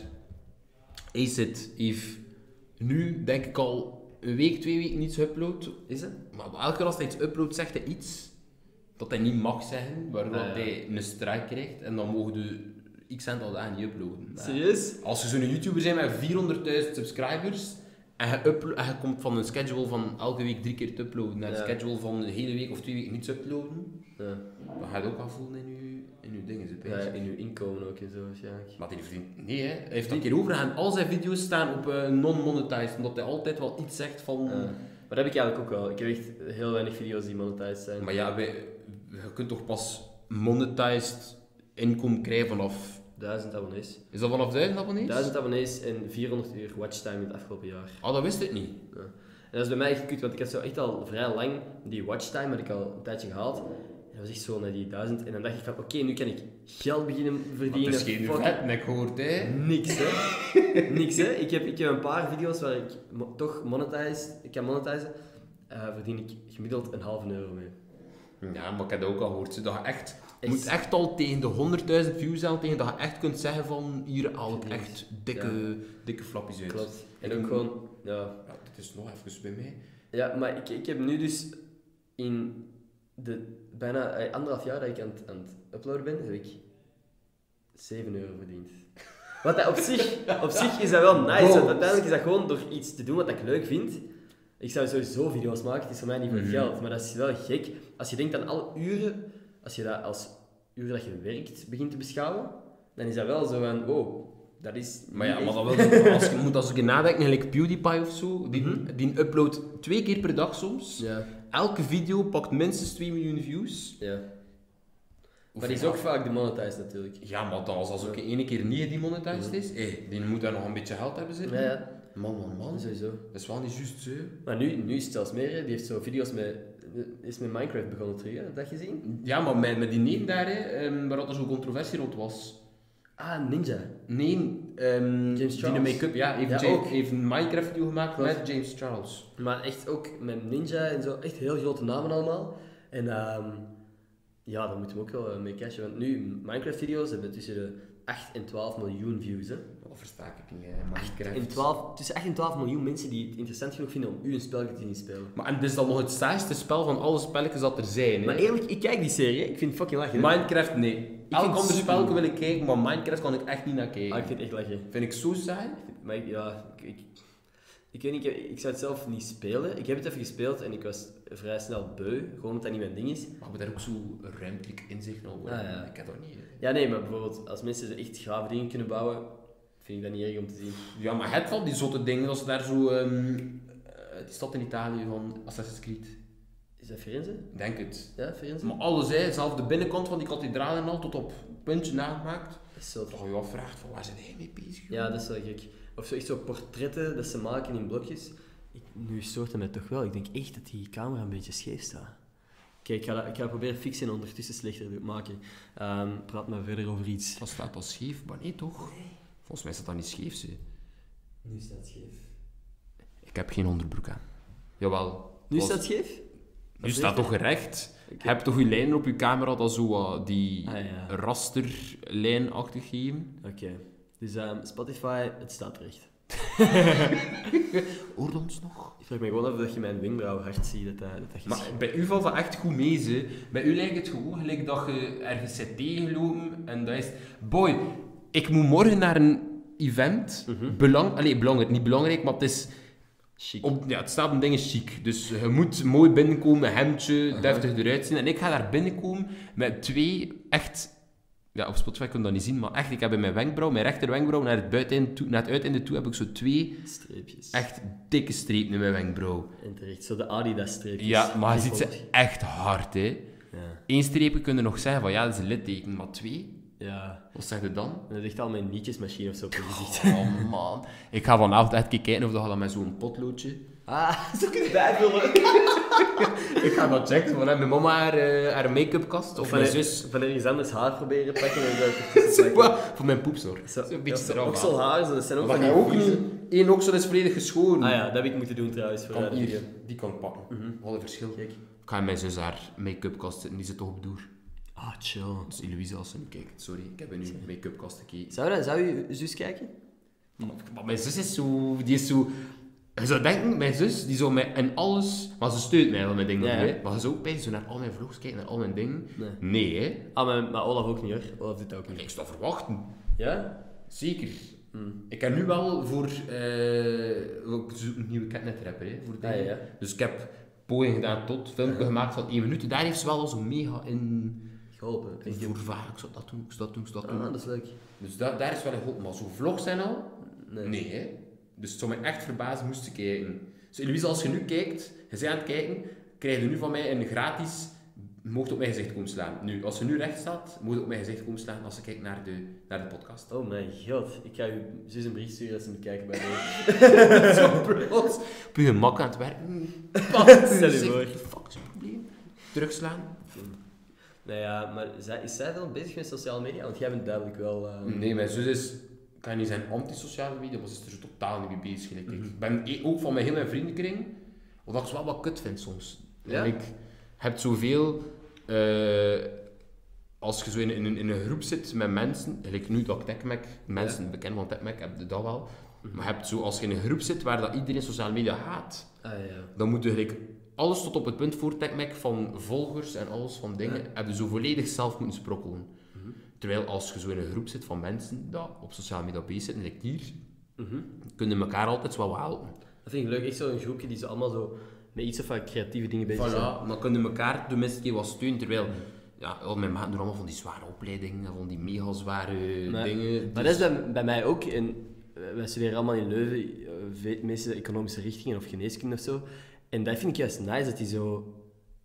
Speaker 2: Acid heeft nu, denk ik al, een week, twee weken niets geüpload.
Speaker 1: Is het?
Speaker 2: Maar elke keer als hij iets uploadt, zegt hij iets dat hij niet mag zeggen, waardoor
Speaker 1: Ah, ja.
Speaker 2: hij een strike krijgt. En dan mogen de x aantal dagen niet uploaden. Maar
Speaker 1: Serieus?
Speaker 2: als je zo'n YouTuber bent met vierhonderdduizend subscribers en je, uplo- en je komt van een schedule van elke week drie keer te uploaden naar een
Speaker 1: Ja.
Speaker 2: schedule van een hele week of twee weken niet te uploaden,
Speaker 1: Ja.
Speaker 2: dan ga je het ook afvoelen in je, in je dingen. zo,
Speaker 1: Ja,
Speaker 2: pijs.
Speaker 1: in uw inkomen ook en zo waarschijnlijk.
Speaker 2: Maar die verdient... Nee, hè. Hij heeft dat keer overgegaan. Al zijn video's staan op eh, non-monetized, omdat hij altijd wel iets zegt van...
Speaker 1: Ja. Maar dat heb ik eigenlijk ook wel. Ik heb echt heel weinig video's die monetized zijn.
Speaker 2: Maar ja, wij, je kunt toch pas monetized inkomen krijgen vanaf...
Speaker 1: Duizend abonnees.
Speaker 2: Is dat vanaf duizend abonnees?
Speaker 1: Duizend abonnees en vierhonderd uur watchtime in het afgelopen jaar.
Speaker 2: Ah, dat wist ik niet.
Speaker 1: Ja. En dat is bij mij echt kut, want ik had zo echt al vrij lang die watchtime, had ik al een tijdje gehaald. En dat was echt zo naar die duizend. En dan dacht ik van, oké, nu kan ik geld beginnen
Speaker 2: Maar
Speaker 1: verdienen.
Speaker 2: het is geen
Speaker 1: Fuck.
Speaker 2: vetnek gehoord, hè.
Speaker 1: Niks, hè. Niks, hè. Ik heb, ik heb een paar video's waar ik mo- toch monetize, ik kan monetizen. Eh verdien ik gemiddeld een halve euro mee.
Speaker 2: Ja, maar ik heb dat ook al gehoord. zo Dat je echt... Je
Speaker 1: Echt?
Speaker 2: moet echt al tegen de honderdduizend views aan, tegen dat je echt kunt zeggen van... Hier haal ik
Speaker 1: Verdiend.
Speaker 2: echt dikke, dikke flapjes uit.
Speaker 1: Klopt. En
Speaker 2: Ik
Speaker 1: ook
Speaker 2: moet-
Speaker 1: gewoon, ja...
Speaker 2: Ja, dit is nog even bij mij.
Speaker 1: Ja, maar ik, ik heb nu dus in de bijna eh, anderhalf jaar dat ik aan het, aan het uploaden ben, heb ik zeven euro verdiend. Wat dat op zich, op zich is dat wel nice,
Speaker 2: Wow.
Speaker 1: want uiteindelijk is dat gewoon door iets te doen wat ik leuk vind. Ik zou sowieso video's maken, het is voor mij niet voor
Speaker 2: Mhm.
Speaker 1: geld, maar dat is wel gek. Als je denkt aan alle uren, als je dat als uren dat je werkt begint te beschouwen, dan is dat wel zo van, oh, dat is...
Speaker 2: Maar ja,
Speaker 1: niet
Speaker 2: maar
Speaker 1: echt-
Speaker 2: dat wil, als je moet als ik nadenken, gelijk PewDiePie of zo, die,
Speaker 1: Mhm.
Speaker 2: die uploadt twee keer per dag soms.
Speaker 1: Ja,
Speaker 2: Elke video pakt minstens twee miljoen views.
Speaker 1: ja. Maar die is ook vaak demonetized natuurlijk.
Speaker 2: Ja, maar dan, als dat ook ene keer niet gedemonetized is, hey, die moet daar nog een beetje geld hebben zitten.
Speaker 1: Ja, ja.
Speaker 2: Man, man, man.
Speaker 1: Sowieso.
Speaker 2: Dat is wel niet juist zo.
Speaker 1: Maar nu, nu is het zelfs meer, hè. Die heeft zo video's met... is met Minecraft begonnen terug, hè? Heb je dat gezien?
Speaker 2: Ja, maar met, met die neem daar, hè, um, waar dat er zo'n controversie rond was.
Speaker 1: Ah, Ninja.
Speaker 2: Nee, um,
Speaker 1: James
Speaker 2: die
Speaker 1: Charles.
Speaker 2: make-up, ja, heeft,
Speaker 1: Ja,
Speaker 2: James,
Speaker 1: ook.
Speaker 2: heeft een Minecraft-video gemaakt
Speaker 1: Klopt.
Speaker 2: met James Charles.
Speaker 1: Maar echt ook met Ninja en zo, echt heel grote namen allemaal. En um, ja, daar moeten we ook wel mee cashen. Want nu, Minecraft-video's hebben tussen de acht en twaalf miljoen views. Hè.
Speaker 2: Dat versta ik niet, hè, Minecraft.
Speaker 1: En twaalf, tussen acht en twaalf miljoen mensen die het interessant genoeg vinden om u een spelletje te zien spelen.
Speaker 2: Maar en het is dan nog het saaiste spel van alle spelletjes dat er zijn. Hè?
Speaker 1: Maar eerlijk, ik kijk die serie, hè. Ik vind het fucking lachen.
Speaker 2: Minecraft, nee. Elk
Speaker 1: vind het
Speaker 2: ander
Speaker 1: super.
Speaker 2: spel wil ik kijken, maar Minecraft kan ik echt niet naar kijken.
Speaker 1: Ah, ik vind het echt lachen.
Speaker 2: Vind ik zo saai.
Speaker 1: Maar ik, ja, ik, ik, ik weet niet, ik, ik zou het zelf niet spelen. Ik heb het even gespeeld en ik was vrij snel beu, gewoon omdat dat niet mijn ding is.
Speaker 2: Maar we daar ook zo ruimtelijk inzicht op.
Speaker 1: Ah, ja.
Speaker 2: Ik heb dat niet. Hè.
Speaker 1: Ja, nee, maar bijvoorbeeld als mensen echt gave dingen kunnen bouwen, vind ik dat niet erg om te zien.
Speaker 2: Ja, maar het van die zotte dingen, als ze daar zo... Um, die stad in Italië van Assassin's Creed.
Speaker 1: Is dat Firenze?
Speaker 2: Ik denk het.
Speaker 1: Ja, Firenze?
Speaker 2: Maar alles, hè, zelfs de binnenkant van die kathedraal en al, tot op puntje nagemaakt.
Speaker 1: Dat is zo...
Speaker 2: Dat je je afvraagt, van waar zijn hij mee bezig?
Speaker 1: Ja, dat is wel gek. Of zo echt zo portretten dat ze maken in blokjes. Ik, nu stoort het mij toch wel. Ik denk echt dat die camera een beetje scheef staat. Kijk, ik ga, dat, ik ga dat proberen fixen en ondertussen slechter maken. Um, praat maar verder over iets.
Speaker 2: Dat staat al scheef, maar nee toch? Nee. Volgens mij staat dat niet scheef, ze.
Speaker 1: Nu staat het scheef.
Speaker 2: Ik heb geen onderbroek aan. Jawel.
Speaker 1: Nu
Speaker 2: Was...
Speaker 1: staat het scheef?
Speaker 2: Nu staat toch recht?
Speaker 1: Okay.
Speaker 2: Je hebt toch je lijnen op je camera dat zo uh, die
Speaker 1: ah, ja.
Speaker 2: rasterlijnachtig geven?
Speaker 1: Oké. Okay. Dus um, Spotify, het staat terecht.
Speaker 2: Hoort ons nog?
Speaker 1: Ik vraag me gewoon af dat je mijn wenkbrauw hard ziet. Dat dat, dat je
Speaker 2: maar bij u valt dat echt goed mee, ze. Bij u lijkt het gewoon gelijk dat je ergens zit tegengelopen en dat is... Boy, ik moet morgen naar een event.
Speaker 1: Mm-hmm.
Speaker 2: Belang... Allee, belangrijk, niet belangrijk, maar het is...
Speaker 1: Chic.
Speaker 2: Op, ja, het staat een ding is chic. Dus je moet mooi binnenkomen, hemdje, uh-huh. deftig eruit zien. En ik ga daar binnenkomen met twee echt... Ja, op Spotify kun je dat niet zien, maar echt, ik heb in mijn wenkbrauw, mijn rechter wenkbrauw, naar het, buiteneinde toe, naar het uiteinde toe, heb ik zo twee...
Speaker 1: Streepjes.
Speaker 2: Echt dikke strepen in mijn wenkbrauw.
Speaker 1: En terecht, zo de Adidas-streepjes.
Speaker 2: Ja, maar je ziet ze echt hard, hè.
Speaker 1: Ja.
Speaker 2: Eén streepje kun je nog zeggen van, ja, dat is een litteken, maar twee...
Speaker 1: Ja.
Speaker 2: Wat zeg je dan?
Speaker 1: En dat ligt al mijn nietjesmachine of zo op je gezicht.
Speaker 2: Oh man. Ik ga vanavond echt kijken of dat met zo'n potloodje...
Speaker 1: Ah, zo kun je bijvullen.
Speaker 2: Ik ga dat checken. Van mijn mama haar, uh, haar make-up kast. Of
Speaker 1: van
Speaker 2: mijn
Speaker 1: een,
Speaker 2: zus.
Speaker 1: van ergens anders haar proberen pakken en dat plakken.
Speaker 2: Voor mijn poepsnor.
Speaker 1: Zo,
Speaker 2: Zo'n beetje
Speaker 1: ja,
Speaker 2: eraf.
Speaker 1: okselhaar, zo, dat zijn ook
Speaker 2: Maar
Speaker 1: van
Speaker 2: dat
Speaker 1: die
Speaker 2: ook
Speaker 1: vieze-
Speaker 2: niet. Eén oksel is volledig geschoren.
Speaker 1: Ah ja, dat heb ik moeten doen trouwens. Voor
Speaker 2: Kan
Speaker 1: de
Speaker 2: hier,
Speaker 1: video.
Speaker 2: die kan ik pakken.
Speaker 1: Mhm.
Speaker 2: Wat een verschil.
Speaker 1: Kijk.
Speaker 2: Ik ga in mijn zus haar make-up kast zitten. Die zit toch op door.
Speaker 1: Ah, chill.
Speaker 2: Dus Eloïse, als ze nu kijkt. Sorry, ik heb in uw make-up kast gekeken.
Speaker 1: Zou, dat, zou je zus kijken?
Speaker 2: Maar mijn zus is zo... Die is zo... Je zou denken, mijn zus, die zou mij in alles... Maar ze steunt mij wel met dingen.
Speaker 1: Ja,
Speaker 2: hè.
Speaker 1: ja.
Speaker 2: Maar je zou ook bij zo naar al mijn vlogs kijken, naar al mijn dingen.
Speaker 1: Nee.
Speaker 2: Nee, hè.
Speaker 1: Ah, maar, maar Olaf ook niet hoor. Olaf doet dat ook niet.
Speaker 2: Ik sta verwachten.
Speaker 1: Ja?
Speaker 2: Zeker.
Speaker 1: Mm.
Speaker 2: Ik heb nu wel voor... Uh, ik zoek een nieuwe catnet-rapper, hè. Voor
Speaker 1: Ah,
Speaker 2: dingen.
Speaker 1: ja.
Speaker 2: Dus ik heb poging gedaan tot filmpje gemaakt van één minuut. Daar heeft ze wel al zo mega in...
Speaker 1: Geholpen.
Speaker 2: in voorvaar. Ik zou dat doen, ik zou dat doen, ik zou dat doen.
Speaker 1: Ah, dat is leuk.
Speaker 2: Dus da daar is wel een geholpen. Maar zo'n vlogs zijn al...
Speaker 1: Nee.
Speaker 2: Nee, hè. Dus het zou mij echt verbazen moest je kijken. Dus Eloïse, als je nu kijkt, je bent aan het kijken, krijg je nu van mij een gratis... Je mocht op mijn gezicht komen slaan. Nu, als je nu recht staat, moet je op mijn gezicht komen slaan als je kijkt naar de, naar de podcast.
Speaker 1: Oh mijn god. Ik ga je zus een brief sturen als ze moet kijken bij mij.
Speaker 2: Zo plots. Op je gemak aan het werken.
Speaker 1: Stel je voor.
Speaker 2: Fuck is het probleem? Terugslaan.
Speaker 1: Nou ja, maar zij, is zij dan bezig met sociale media? Want jij bent duidelijk wel... Uh...
Speaker 2: Nee, mijn zus is... Ik kan niet zijn anti-sociale media, maar ze is er zo totaal niet mee bezig. Mm-hmm. Ik ben e- ook van mijn heel mijn vriendenkring, wat ik wel wat kut vind soms.
Speaker 1: Ja?
Speaker 2: Ik heb zoveel... Uh, als je zo in, in, in een groep zit met mensen, gelijk nu dat ik TechMac, mensen ja. bekend van TechMac, heb je dat wel. Mm-hmm. Maar je hebt zo, als je in een groep zit waar dat iedereen sociale media haat,
Speaker 1: ah, ja.
Speaker 2: dan moet je gelijk alles tot op het punt voor TechMac, van volgers en alles van dingen, ja. heb je zo volledig zelf moeten sprokkelen. Mm-hmm. Terwijl als je zo in een groep zit van mensen die op sociale media bezig zitten, like hier, mm-hmm. kunnen elkaar altijd wel helpen.
Speaker 1: Dat vind ik leuk, echt zo'n groepje die zo allemaal zo met iets of wat creatieve dingen bezig
Speaker 2: voilà,
Speaker 1: zijn.
Speaker 2: dan kunnen elkaar tenminste een keer wat steunen, terwijl ja, al mijn maten doen allemaal van die zware opleidingen, van die mega zware maar, dingen.
Speaker 1: Maar dus... dat is bij, bij mij ook, en wij studeren allemaal in Leuven, de meeste economische richtingen of geneeskunde of zo, en dat vind ik juist nice, dat die zo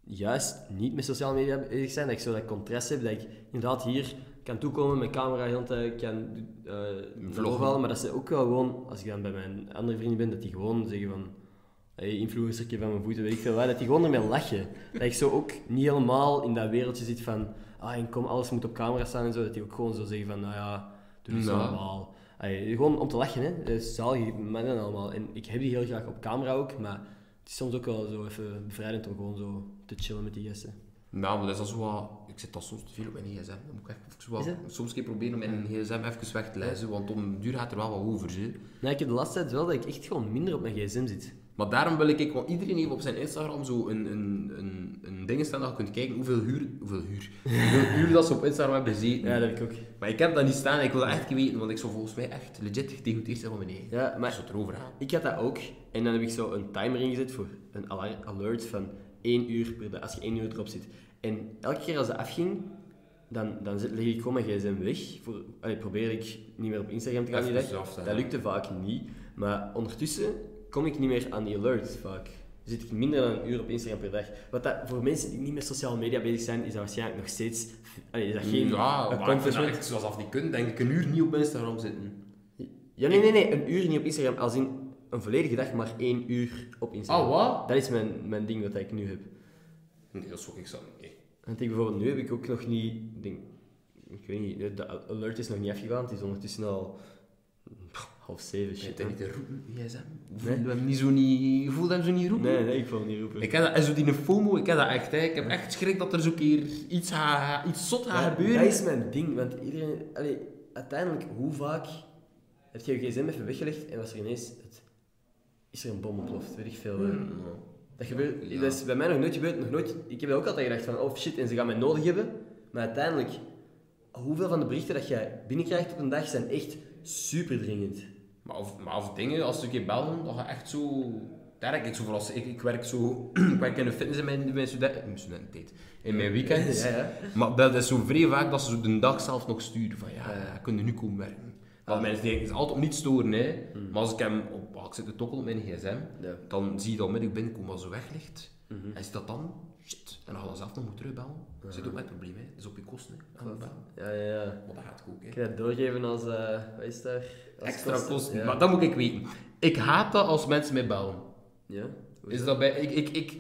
Speaker 1: juist niet met sociale media bezig zijn. Dat ik zo dat contrast heb, dat ik inderdaad hier kan toekomen met camera, heel de tijd kan uh, vloggen halen, maar dat ze ook wel gewoon, als ik dan bij mijn andere vrienden ben, dat die gewoon zeggen van hey, influencertje van mijn voeten, weet ik veel wat, dat die gewoon ermee lachen. Dat ik zo ook niet helemaal in dat wereldje zit van ah, en kom, alles moet op camera staan en zo, dat die ook gewoon zo zeggen van nou ja, doe het zo
Speaker 2: Ja.
Speaker 1: normaal. Allee, gewoon om te lachen, hè. Dat is zalige mannen allemaal. En ik heb die heel graag op camera ook, maar het is soms ook wel zo even bevrijdend om gewoon zo te chillen met die gasten.
Speaker 2: Nou, maar dat is al zo wat... Ik zit al soms te veel op mijn gsm. Dan moet ik echt even wat,
Speaker 1: Is het?
Speaker 2: soms een keer proberen om mijn gsm even weg te lezen, want om een duur gaat er wel wat over. Hè.
Speaker 1: Nou, ik heb de laatste tijd wel dat ik echt gewoon minder op mijn gsm zit.
Speaker 2: Maar daarom wil ik, want iedereen heeft op zijn Instagram zo een, een, een, een ding staan dat je kunt kijken hoeveel uur, hoeveel uur, hoeveel uur dat ze op Instagram hebben gezeten.
Speaker 1: Ja, dat heb ik ook.
Speaker 2: Maar ik heb dat niet staan en ik wil dat echt weten, want ik zou volgens mij echt legit gedegoteerd zijn van mijn eigen.
Speaker 1: Ja, maar
Speaker 2: Als het erover gaat.
Speaker 1: ik had dat ook. En dan heb ik zo een timer ingezet voor een alar- alert van één uur per dag, als je één uur erop zit. En elke keer als dat afging, dan, dan zet- leg ik gewoon mijn gsm weg. Voor, allee, probeer ik niet meer op Instagram te gaan die
Speaker 2: Even
Speaker 1: dag.
Speaker 2: af, hè.
Speaker 1: Dat lukte vaak niet. Maar ondertussen kom ik niet meer aan die alerts vaak. Zit ik minder dan een uur op Instagram per dag. Wat dat voor mensen die niet met sociale media bezig zijn, is dat waarschijnlijk nog steeds... Allee, is dat geen
Speaker 2: Ja,
Speaker 1: een
Speaker 2: maar ik vind dat
Speaker 1: accomplishment?
Speaker 2: echt zoals af die kunt, denk ik een uur niet op Instagram zitten.
Speaker 1: Ja, nee, nee, nee. Een uur niet op Instagram. Als in een volledige dag maar één uur op Instagram.
Speaker 2: Ah, wat?
Speaker 1: Dat is mijn, mijn ding wat ik nu heb.
Speaker 2: Nee, dat is ook ik zo. Nee.
Speaker 1: Want ik bijvoorbeeld nu heb ik ook nog niet... Ik denk, ik weet niet, de- de alert is nog niet afgegaan. Het is ondertussen al pff, half zeven.
Speaker 2: Shit,
Speaker 1: Shit,
Speaker 2: hij
Speaker 1: hè.
Speaker 2: niet te roepen, gsm.
Speaker 1: Nee.
Speaker 2: Voelde hem niet zo niet... Voelde hem zo niet roepen?
Speaker 1: Nee, nee, ik wil het niet roepen.
Speaker 2: Ik heb dat, en zo die FOMO, ik heb dat echt, hè. Ik heb echt schrik dat er zo'n keer iets, gaat, iets zot gaat
Speaker 1: Ja,
Speaker 2: gebeuren.
Speaker 1: dat is mijn ding, want iedereen... Allee, uiteindelijk, hoe vaak heb je je gsm even weggelegd en was er ineens... Het, is er een bom ontploft, weet ik veel. hè.
Speaker 2: Hmm.
Speaker 1: Dat, gebeurt,
Speaker 2: Ja.
Speaker 1: dat is bij mij nog nooit gebeurd, nog nooit... Ik heb dat ook altijd gedacht van, oh shit, en ze gaan mij nodig hebben. Maar uiteindelijk, hoeveel van de berichten dat jij binnenkrijgt op een dag zijn echt super dringend.
Speaker 2: Maar of, maar of dingen, als ze een keer bellen, dan ga echt zo... Daar denk ik zo voor als... Ik, ik werk zo... ik werk in de fitness in mijn, in mijn, student, in mijn studententijd. In mijn weekends.
Speaker 1: Ja, ja.
Speaker 2: Maar dat is zo vrij vaak dat ze zo de dag zelf nog sturen. Van ja,
Speaker 1: Ja, ja.
Speaker 2: ja, kun je nu komen werken. Want mensen denken, het is altijd om niet te storen, hè. Maar als ik hem op... ah, ik zit te tokkelen op mijn gsm,
Speaker 1: Ja.
Speaker 2: dan zie je dat onmiddellijk binnenkomen als zo weg ligt.
Speaker 1: Mhm.
Speaker 2: En zie dat dan... Shit. En dan ga je zelf nog moeten terugbellen. Dat zit ook met het probleem, hè. Dat is op je kosten, hè. Aan het bellen.
Speaker 1: Ja, ja, ja.
Speaker 2: Maar dat gaat goed, hè.
Speaker 1: Ik ga het doorgeven als... eh wat is daar? Als
Speaker 2: Extra kosten.
Speaker 1: Ja.
Speaker 2: Maar dat moet ik weten. Ik haat dat als mensen mij bellen.
Speaker 1: Ja? Hoe
Speaker 2: Is dat bij... Ik... ik, ik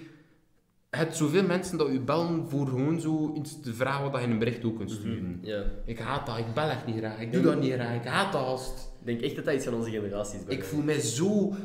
Speaker 2: je hebt zoveel mensen dat u bellen voor gewoon zo iets te vragen wat je in een bericht ook kunt sturen.
Speaker 1: Ja.
Speaker 2: Ik haat dat. Ik bel echt niet graag. Ik doe
Speaker 1: Ja.
Speaker 2: dat niet graag. Ik haat dat als het-
Speaker 1: Ik denk echt dat dat iets van onze generatie is. bij
Speaker 2: Ik
Speaker 1: mij.
Speaker 2: voel mij zo...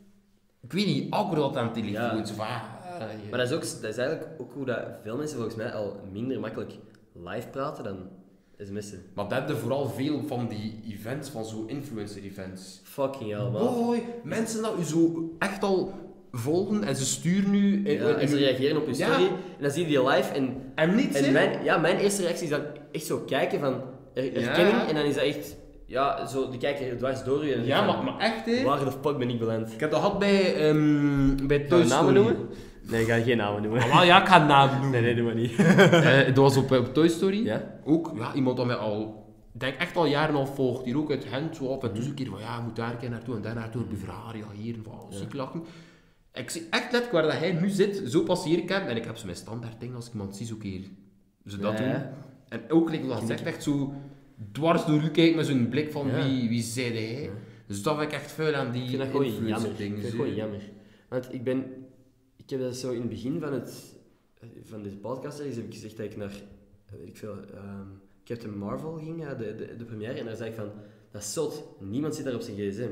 Speaker 2: Ik weet niet, awkward aan de telefoon.
Speaker 1: Ja.
Speaker 2: Zo van, ah, je-
Speaker 1: Maar dat is, ook, dat is eigenlijk ook hoe dat veel mensen volgens mij al minder makkelijk live praten dan sms'en.
Speaker 2: Maar dat heb je vooral veel van die events, van zo influencer-events.
Speaker 1: Fucking hell, man.
Speaker 2: Boy, mensen dat u zo echt al volgen en ze sturen nu... in-
Speaker 1: Ja,
Speaker 2: in-
Speaker 1: en ze reageren op je
Speaker 2: Ja.
Speaker 1: story en dan zie je die live en,
Speaker 2: En niets,
Speaker 1: en
Speaker 2: hè?
Speaker 1: mijn, ja, mijn eerste reactie is dan echt zo kijken van er- erkenning
Speaker 2: Ja.
Speaker 1: en dan is dat echt, ja, zo, die kijken er dwars door je en dan
Speaker 2: Ja,
Speaker 1: denk
Speaker 2: maar,
Speaker 1: je
Speaker 2: maar echt, hè?
Speaker 1: van, waar de fuck ben ik beland?
Speaker 2: Ik heb dat gehad bij, ehm bij
Speaker 1: Ga
Speaker 2: Toy
Speaker 1: je
Speaker 2: Story.
Speaker 1: namen noemen? Nee, ik ga geen namen noemen.
Speaker 2: Ah, maar ja, ik ga namen noemen.
Speaker 1: Nee, nee, doe maar niet.
Speaker 2: Eh, dat was op, op Toy Story.
Speaker 1: Ja?
Speaker 2: Ook ja, iemand dat mij al, ik denk echt al jaren al volgt. Hier ook uit Gent, zo af en toe een keer van ja, je moet daar een keer naartoe en daar naartoe. Op je vragen reageren, van oh, ziek lachen. Ik zie echt letterlijk waar dat hij nu zit, zo passeer ik hem. En ik heb zo mijn standaard ding als ik iemand zie, zo keer ze dat
Speaker 1: Ja,
Speaker 2: doen.
Speaker 1: ja.
Speaker 2: En ook, like, dat zegt echt zo dwars door u kijken met zo'n blik van
Speaker 1: Ja.
Speaker 2: wie, wie zei hij. Dus dat vind ik echt vuil aan die
Speaker 1: Ik vind dat gewoon
Speaker 2: influencer
Speaker 1: jammer. Ik
Speaker 2: dingen.
Speaker 1: vind het gewoon jammer. Want ik ben... Ik heb dat zo in het begin van, het, van deze podcast ergens heb ik gezegd dat ik naar, weet ik veel, um, Captain Marvel ging, ja, de, de, de première, en daar zei ik van, dat is zot, niemand zit daar op zijn gsm.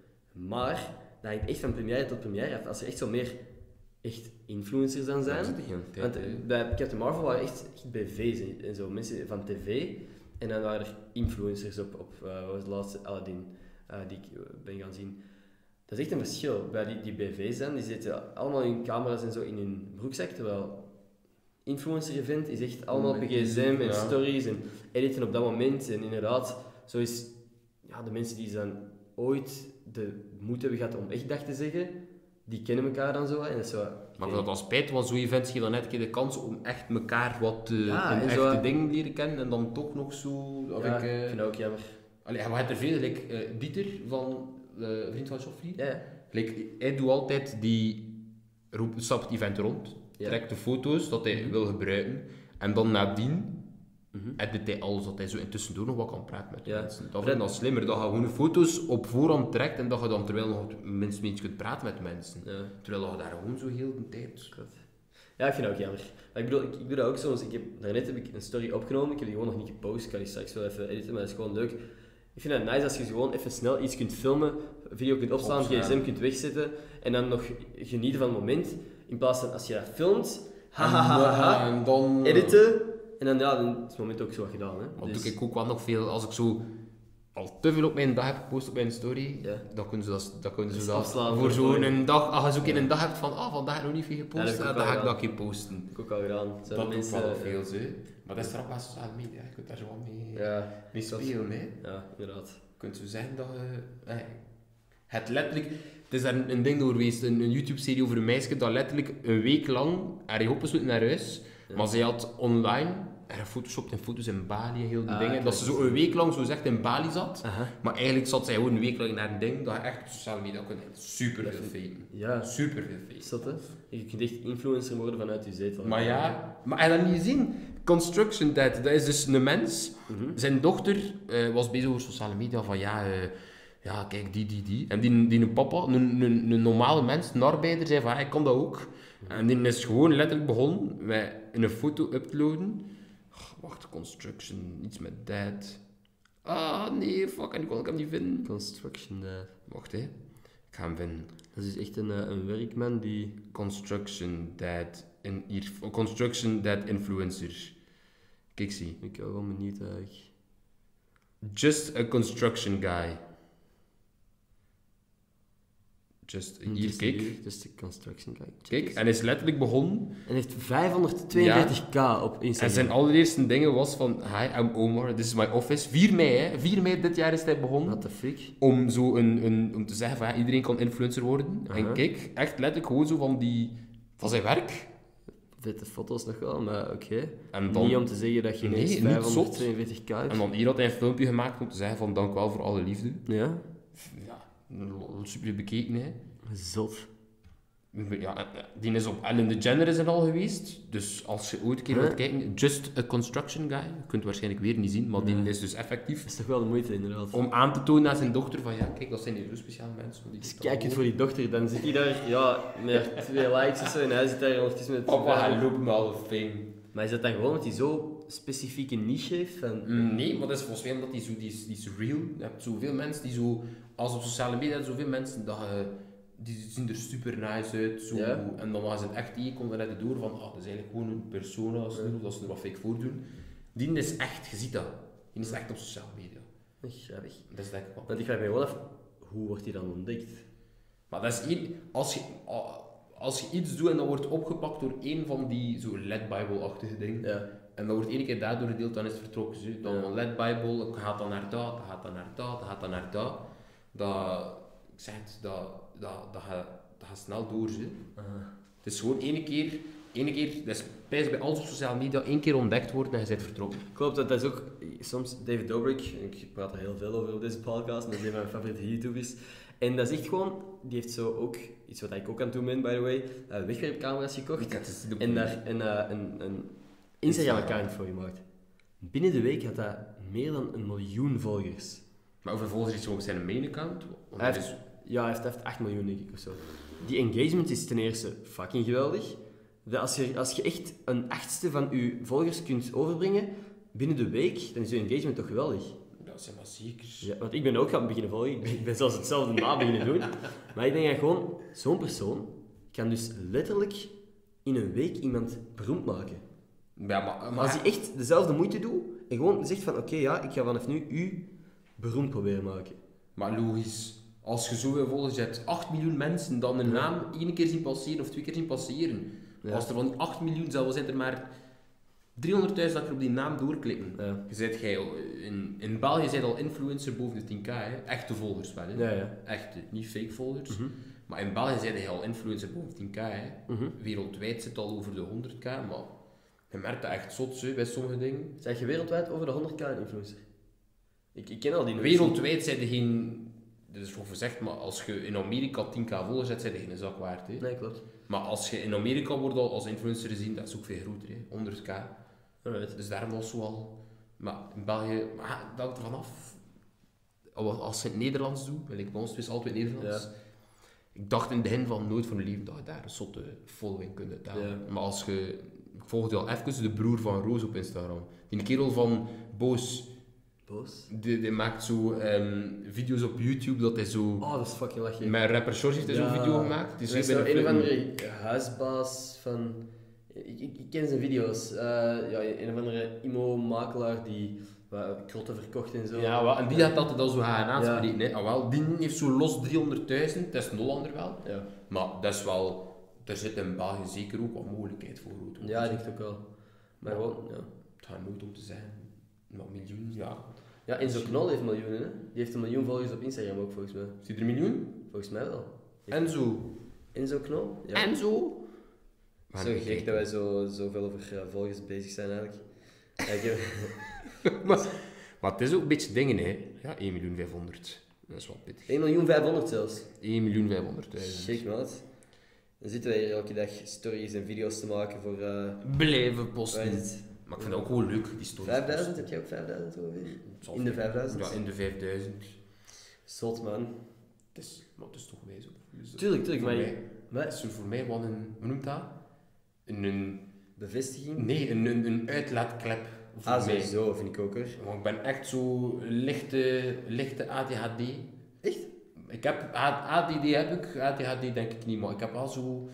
Speaker 1: Maar, dat hangt echt van première tot première af. Als er echt zo meer echt influencers dan
Speaker 2: Ja,
Speaker 1: zijn.
Speaker 2: dat zit de hele tijd,
Speaker 1: Want
Speaker 2: hè.
Speaker 1: bij Captain Marvel waren echt, echt B V's en, en zo, mensen van tv. En dan waren er influencers op, op uh, wat was het laatste, Aladdin, uh, die ik uh, ben gaan zien. Dat is echt een verschil. Bij die, die B V's dan, die zitten allemaal hun camera's en zo in hun broekzak, terwijl influencer event is echt allemaal op je gsm en
Speaker 2: Ja.
Speaker 1: stories en editen op dat moment. En inderdaad, zo is ja, de mensen die dan ooit de moed hebben gehad om echt dag te zeggen, die kennen elkaar dan zo. En dat is zo
Speaker 2: Maar ik vind dat al spijt, want zo'n events geven dan net een keer de kans om echt elkaar wat uh,
Speaker 1: Ja,
Speaker 2: een
Speaker 1: en
Speaker 2: echte
Speaker 1: zo-
Speaker 2: dingen leren kennen en dan toch nog zo... Dat
Speaker 1: ja,
Speaker 2: ik, uh,
Speaker 1: ik vind dat ook jammer.
Speaker 2: allee, we hebben er veel, like, uh, Dieter van uh, Vriend van Joffrey.
Speaker 1: Ja, ja.
Speaker 2: Like, hij doet altijd die... Roep, stapt het event rond.
Speaker 1: Ja.
Speaker 2: trekt de foto's dat hij
Speaker 1: Mhm.
Speaker 2: wil gebruiken. En dan nadien
Speaker 1: Mhm.
Speaker 2: edit hij alles, dat hij zo intussendoor nog wat kan praten met de
Speaker 1: Ja.
Speaker 2: mensen. Dat
Speaker 1: Maar
Speaker 2: vind ik
Speaker 1: dat-
Speaker 2: dan slimmer, dat je gewoon foto's op voorhand trekt en dat je dan terwijl nog minstens eens kunt praten met mensen.
Speaker 1: Ja.
Speaker 2: Terwijl je daar gewoon zo heel de tijd...
Speaker 1: Ja, ik vind dat ook jammer. Maar ik bedoel, ik, ik doe dat ook soms. Ik heb, daarnet heb ik een story opgenomen, ik heb die gewoon nog niet gepost. Ik kan die straks wel even editen, maar dat is gewoon leuk. Ik vind het nice als je gewoon even snel iets kunt filmen, een video kunt opslaan,
Speaker 2: Opslaan.
Speaker 1: gsm kunt wegzetten en dan nog genieten van het moment. In plaats van als je dat filmt, hahaha,
Speaker 2: En dan...
Speaker 1: editen en dan, ja, dan is het moment ook zo wat gedaan. Hè.
Speaker 2: Want
Speaker 1: Dus-
Speaker 2: doe ik ook wel nog veel, als ik zo al te veel op mijn dag heb gepost op mijn story,
Speaker 1: Ja.
Speaker 2: dan kunnen ze dat, dan kunnen ze
Speaker 1: Dus
Speaker 2: dat
Speaker 1: afslaan
Speaker 2: voor
Speaker 1: voor
Speaker 2: zo'n
Speaker 1: voor-
Speaker 2: een dag, als je ook in
Speaker 1: Ja.
Speaker 2: een dag hebt van, ah, vandaag nog niet veel
Speaker 1: Ja,
Speaker 2: gepost,
Speaker 1: dat heb ik
Speaker 2: ja,
Speaker 1: ook
Speaker 2: dan
Speaker 1: al
Speaker 2: ga ik dat
Speaker 1: gedaan.
Speaker 2: een keer posten.
Speaker 1: heb ik ook al gedaan. Zijn
Speaker 2: Dat
Speaker 1: er
Speaker 2: doe ik
Speaker 1: mensen,
Speaker 2: wel
Speaker 1: eh,
Speaker 2: veel, zo. Maar dat is er ook wel sociale media, je kunt daar zo wel mee,
Speaker 1: Ja,
Speaker 2: mee
Speaker 1: dat-
Speaker 2: spelen. Hè.
Speaker 1: ja, inderdaad.
Speaker 2: Je kunt zo zeggen dat je... eh, het letterlijk... Het is daar een, een ding door geweest, een, een YouTube-serie over een meisje dat letterlijk een week lang haar opgesloten naar huis,
Speaker 1: Ja.
Speaker 2: maar zij had online er gefotoshopt en foto's in Bali en heel die
Speaker 1: Ah,
Speaker 2: dingen,
Speaker 1: ik
Speaker 2: dat
Speaker 1: weet
Speaker 2: ze zo
Speaker 1: het.
Speaker 2: een week lang zo zegt in Bali zat.
Speaker 1: Aha.
Speaker 2: Maar eigenlijk zat zij gewoon een week lang naar een ding dat je echt op sociale media kunt super
Speaker 1: Dat
Speaker 2: veel
Speaker 1: vind-
Speaker 2: faken.
Speaker 1: Ja,
Speaker 2: Super veel faken.
Speaker 1: is dat hè? Je kunt echt influencer worden vanuit je zetel.
Speaker 2: Maar ja, maar heb je dat niet gezien? Construction Dead, dat is dus een mens.
Speaker 1: Mhm.
Speaker 2: Zijn dochter eh, was bezig over sociale media van ja, eh, ja kijk die, die, die. En die, die een papa, een, een, een normale mens, een arbeider, zei van ja, ik kan dat ook. En die is gewoon letterlijk begonnen met een foto uploaden. Oh, wacht, construction, iets met dad. Ah nee, fuck, en ik kon ik hem niet vinden.
Speaker 1: Construction Dad.
Speaker 2: Wacht hè, ik ga hem vinden.
Speaker 1: Dat is echt een, eh, een werkman die...
Speaker 2: Construction Dad, in, hier, Construction Dad influencer. Kijk zie.
Speaker 1: Ik ben wel benieuwd eigenlijk.
Speaker 2: Just a construction guy. Just, hier,
Speaker 1: Just
Speaker 2: kijk.
Speaker 1: hier, Just de construction guy. Check
Speaker 2: Kijk,
Speaker 1: eens.
Speaker 2: en hij is letterlijk begonnen.
Speaker 1: En heeft vijfhonderdtweeënveertig k op
Speaker 2: En
Speaker 1: Instagram.
Speaker 2: zijn allereerste dingen was van... Hi, I'm Omar, this is my office. vier mei, hè. vier mei dit jaar is hij begonnen.
Speaker 1: What the fuck?
Speaker 2: Om, zo een, een, om te zeggen van ja, iedereen kan influencer worden.
Speaker 1: Aha.
Speaker 2: En kijk, echt letterlijk gewoon zo van die... Van zijn werk.
Speaker 1: Vette foto's nog wel, maar oké.
Speaker 2: En dan...
Speaker 1: Niet om te zeggen dat je
Speaker 2: Nee,
Speaker 1: ineens
Speaker 2: niet
Speaker 1: vijfhonderdtweeënveertig k hebt.
Speaker 2: En dan hier had hij een filmpje gemaakt om te zeggen van dank wel voor alle liefde.
Speaker 1: Ja?
Speaker 2: Ja, super bekeken, hè.
Speaker 1: Zot.
Speaker 2: Ja, die is op Ellen DeGeneres en al geweest. Dus als je ooit een keer
Speaker 1: Huh?
Speaker 2: wilt kijken, Just a Construction Guy. Je kunt het waarschijnlijk weer niet zien, maar die
Speaker 1: Nee.
Speaker 2: is dus effectief.
Speaker 1: Dat is toch wel de moeite, inderdaad.
Speaker 2: Om aan te tonen aan zijn dochter van ja, kijk, dat zijn hier zo speciale mensen. Die
Speaker 1: Dus
Speaker 2: dit
Speaker 1: kijk eens voor
Speaker 2: allemaal-
Speaker 1: die dochter, dan zit hij daar, ja, met twee likes of zo, en hij zit daar ondertussen met...
Speaker 2: Papa, hij loopt met alle fame.
Speaker 1: Maar is dat dan gewoon omdat hij zo specifieke niche heeft? Van...
Speaker 2: Nee, maar dat is volgens mij omdat die zo, die is, die is real. Je hebt zoveel mensen die zo, als op sociale media, zoveel mensen dat je, die zien er super nice uit. Zo,
Speaker 1: Ja.
Speaker 2: En dan als je het echt tegenkomt, dan heb je door van, ah, dat is eigenlijk gewoon een persona, of
Speaker 1: Ja.
Speaker 2: dat ze er wat fake voordoen. Die is echt, je ziet dat. Die is echt op sociale media.
Speaker 1: Grappig.
Speaker 2: Dat is denk ik wel.
Speaker 1: Want ik vraag me gewoon af, hoe wordt hij dan ontdekt?
Speaker 2: Maar dat is één, als je, als je iets doet en dat wordt opgepakt door één van die zo Led Bible-achtige dingen,
Speaker 1: Ja.
Speaker 2: en dat wordt één keer daardoor gedeeld, dan is het vertrokken. Zo. Dan
Speaker 1: Ja.
Speaker 2: een Led Bible, gaat dan naar dat, gaat dan naar dat, gaat dan naar dat. Dat, ik zeg het, dat, dat, dat, gaat, dat gaat snel door. Zo. Het is gewoon één keer, één keer, dat is bij bij alles op sociale media, één keer ontdekt worden en je bent vertrokken.
Speaker 1: Klopt, dat is ook soms David Dobrik, ik praat er heel veel over op deze podcast, dat is een van mijn favoriete YouTubers. En dat is echt gewoon, die heeft zo ook, iets wat ik ook aan het doen ben, by the way, uh, wegwerpcamera's gekocht.
Speaker 2: Dat is de-
Speaker 1: En daar een, uh, een, een Instagram-account voor gemaakt. Binnen de week had dat meer dan een miljoen volgers.
Speaker 2: Maar hoeveel volgers is er op zijn main-account? Want
Speaker 1: Hij
Speaker 2: dat
Speaker 1: heeft,
Speaker 2: is-
Speaker 1: ja, hij heeft, hij heeft acht miljoen, denk ik, of zo. Die engagement is ten eerste fucking geweldig. Dat als, je, als je echt een achtste van je volgers kunt overbrengen binnen de week, dan is je engagement toch geweldig.
Speaker 2: Dat zijn maar zeker.
Speaker 1: Ja, want ik ben ook gaan beginnen volgen. Ik ben, ik ben zelfs hetzelfde na beginnen doen. Maar ik denk dat gewoon, zo'n persoon kan dus letterlijk in een week iemand beroemd maken.
Speaker 2: Ja, maar, maar,
Speaker 1: Maar als hij echt dezelfde moeite doet en gewoon zegt van oké, ja, ik ga vanaf nu u beroemd proberen maken.
Speaker 2: maar logisch, als je zoveel volgers hebt, acht miljoen mensen dan een naam één keer zien passeren of twee keer zien passeren.
Speaker 1: Ja.
Speaker 2: Als er van die acht miljoen zelfs zijn er maar driehonderdduizend dat je op die naam doorklikken.
Speaker 1: Ja.
Speaker 2: Je zet jij al- in, in België zijn al influencer boven de tien k, hè? Echte volgers wel. Hè?
Speaker 1: Ja, ja.
Speaker 2: Echte, niet fake volgers.
Speaker 1: Mhm.
Speaker 2: Maar in België zijn hij al influencer boven de tien k. Hè?
Speaker 1: Mhm.
Speaker 2: Wereldwijd zit al over de honderd k, maar je merkt dat echt zot zo, bij sommige dingen.
Speaker 1: Zeg je wereldwijd over de honderd k influencer? Ik, ik ken al die nummers.
Speaker 2: Wereldwijd zijn er geen... dit is gewoon gezegd, maar als je in Amerika tien k volgers zet, zijn je geen zak waard. Hè.
Speaker 1: Nee, klopt.
Speaker 2: Maar als je in Amerika wordt al als influencer gezien, dat is ook veel groter, hè. honderd k.
Speaker 1: Alright.
Speaker 2: Dus daarom was zo al... Maar in België, maar dat hangt er vanaf. Als je het Nederlands doet, wil ik bij ons wist altijd Nederlands.
Speaker 1: Ja.
Speaker 2: Ik dacht in het begin van nooit van mijn leven dat je daar een zotte following kunt halen.
Speaker 1: Ja.
Speaker 2: Maar als je... Ik volgde al even de broer van Roos op Instagram. Die kerel van Boos.
Speaker 1: Boos?
Speaker 2: Die, die maakt zo um, video's op YouTube dat hij zo...
Speaker 1: Oh, dat is fucking lachje.
Speaker 2: Met rapper George heeft hij
Speaker 1: Ja.
Speaker 2: zo'n video gemaakt. Die
Speaker 1: Er is
Speaker 2: zo
Speaker 1: zo
Speaker 2: bij
Speaker 1: een of
Speaker 2: de
Speaker 1: andere huisbaas van... Ik, ik, ik ken zijn video's. Uh, ja, een of andere imo-makelaar die wat krotten verkocht en zo.
Speaker 2: Ja, wel, en die had altijd al zo gaan aanspreken.
Speaker 1: Ja.
Speaker 2: Hè. Ah, wel, die heeft zo los driehonderdduizend, dat is een Hollander wel.
Speaker 1: Ja,
Speaker 2: Maar dat is wel... Er zit in België zeker ook wat mogelijkheid voor. Grote
Speaker 1: ja ik denk het ook wel. Maar
Speaker 2: Ja.
Speaker 1: gewoon, ja.
Speaker 2: Het gaat nooit om te zijn. Maar miljoen, ja.
Speaker 1: Ja, Enzo Knol heeft miljoenen, hè. Die heeft een miljoen volgers op Instagram ook, volgens mij.
Speaker 2: Is die er een miljoen?
Speaker 1: Volgens mij wel.
Speaker 2: En zo.
Speaker 1: Enzo Knol? Ja.
Speaker 2: En zo. We gaan
Speaker 1: Zo
Speaker 2: even
Speaker 1: gek
Speaker 2: kijken.
Speaker 1: dat wij zo, zoveel over uh, volgers bezig zijn, eigenlijk. Ja, ik heb...
Speaker 2: maar, maar het is ook een beetje dingen, hè. Ja, één miljoen vijfhonderd. Dat is wel pittig.
Speaker 1: één miljoen vijfhonderd zelfs.
Speaker 2: één miljoen vijfhonderdduizend.
Speaker 1: Shit, maat. Dan zitten wij hier elke dag stories en video's te maken voor... Uh,
Speaker 2: Blijven
Speaker 1: wat
Speaker 2: posten.
Speaker 1: is het?
Speaker 2: Maar ik vind het ook gewoon leuk, die stories.
Speaker 1: vijfduizend? Heb jij ook vijfduizend ongeveer? In de vijfduizend?
Speaker 2: Ja, in de vijfduizend.
Speaker 1: Zot, man.
Speaker 2: Het is, maar het is toch wijs op. Dus, uh,
Speaker 1: Tuurlijk, tuurlijk,
Speaker 2: voor
Speaker 1: maar...
Speaker 2: mij,
Speaker 1: Maar...
Speaker 2: het is voor mij wat een... Hoe noemt dat? Een... een
Speaker 1: Bevestiging?
Speaker 2: nee, een, een, een uitlaatklep. Voor
Speaker 1: Ah,
Speaker 2: mij.
Speaker 1: sowieso, vind ik ook, hoor.
Speaker 2: Want ik ben echt zo lichte, lichte A D H D.
Speaker 1: Echt?
Speaker 2: Ik heb A D D heb ik, A D H D denk ik niet, maar ik heb wel zo...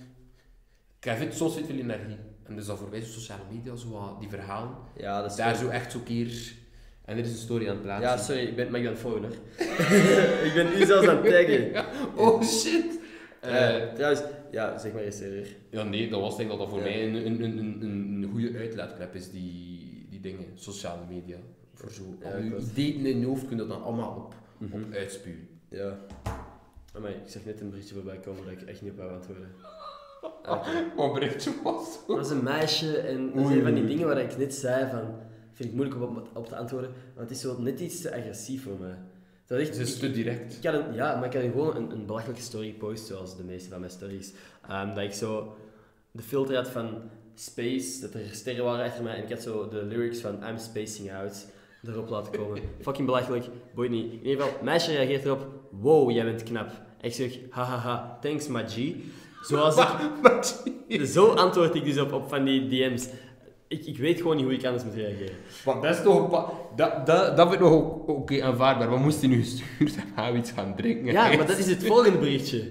Speaker 2: Ik heb veel- soms veel energie. En dus dat voor mij zo sociale media, zo wat die verhalen.
Speaker 1: Ja, dat is...
Speaker 2: Daar zo echt zo keer... En er is een story aan het plaatsen.
Speaker 1: Ja, sorry, ik ben, maar ik ben volgen, hoor. Ik ben u zelfs aan het taggen.
Speaker 2: Oh shit!
Speaker 1: Eh,
Speaker 2: Eh,
Speaker 1: trouwens, ja, zeg maar eens eerder.
Speaker 2: ja, nee, dat was denk ik dat dat voor
Speaker 1: Ja.
Speaker 2: mij een, een, een, een, een goede uitlaatklep is, die, die dingen, sociale media. Voor zo,
Speaker 1: Ja,
Speaker 2: al je
Speaker 1: klopt.
Speaker 2: ideeën in je hoofd kun je dat dan allemaal op,
Speaker 1: Mhm.
Speaker 2: op uitspuwen.
Speaker 1: Ja. Amai, ik zag net een berichtje voorbij komen dat ik echt niet op wou antwoorden. Oké.
Speaker 2: Wat berichtje was
Speaker 1: Dat was een meisje en dat
Speaker 2: Oei.
Speaker 1: zijn van die dingen waar ik net zei van... Vind ik moeilijk om op, op te antwoorden, want het is zo net iets te agressief voor mij. Dat is echt,
Speaker 2: Het is
Speaker 1: ik-
Speaker 2: te direct.
Speaker 1: Ik had een, ja, maar ik had gewoon een, een belachelijke story post, zoals de meeste van mijn stories. Ehm, dat ik zo de filter had van Space, dat er sterren waren achter mij, en ik had zo de lyrics van I'm Spacing Out erop laten komen. Fucking belachelijk, boeit niet. In ieder geval, meisje reageert erop, wow, jij bent knap. Ik zeg, hahaha, thanks my G. Zoals ik, zo antwoord ik dus op, op van die D M's. Ik, ik weet gewoon niet hoe ik anders moet reageren.
Speaker 2: Want dat is toch een pa- dat, dat, dat vind ik nog oké okay, aanvaardbaar. Wat moest hij nu gestuurd hebben? Gaan we iets gaan drinken?
Speaker 1: Ja, maar dat is het volgende berichtje.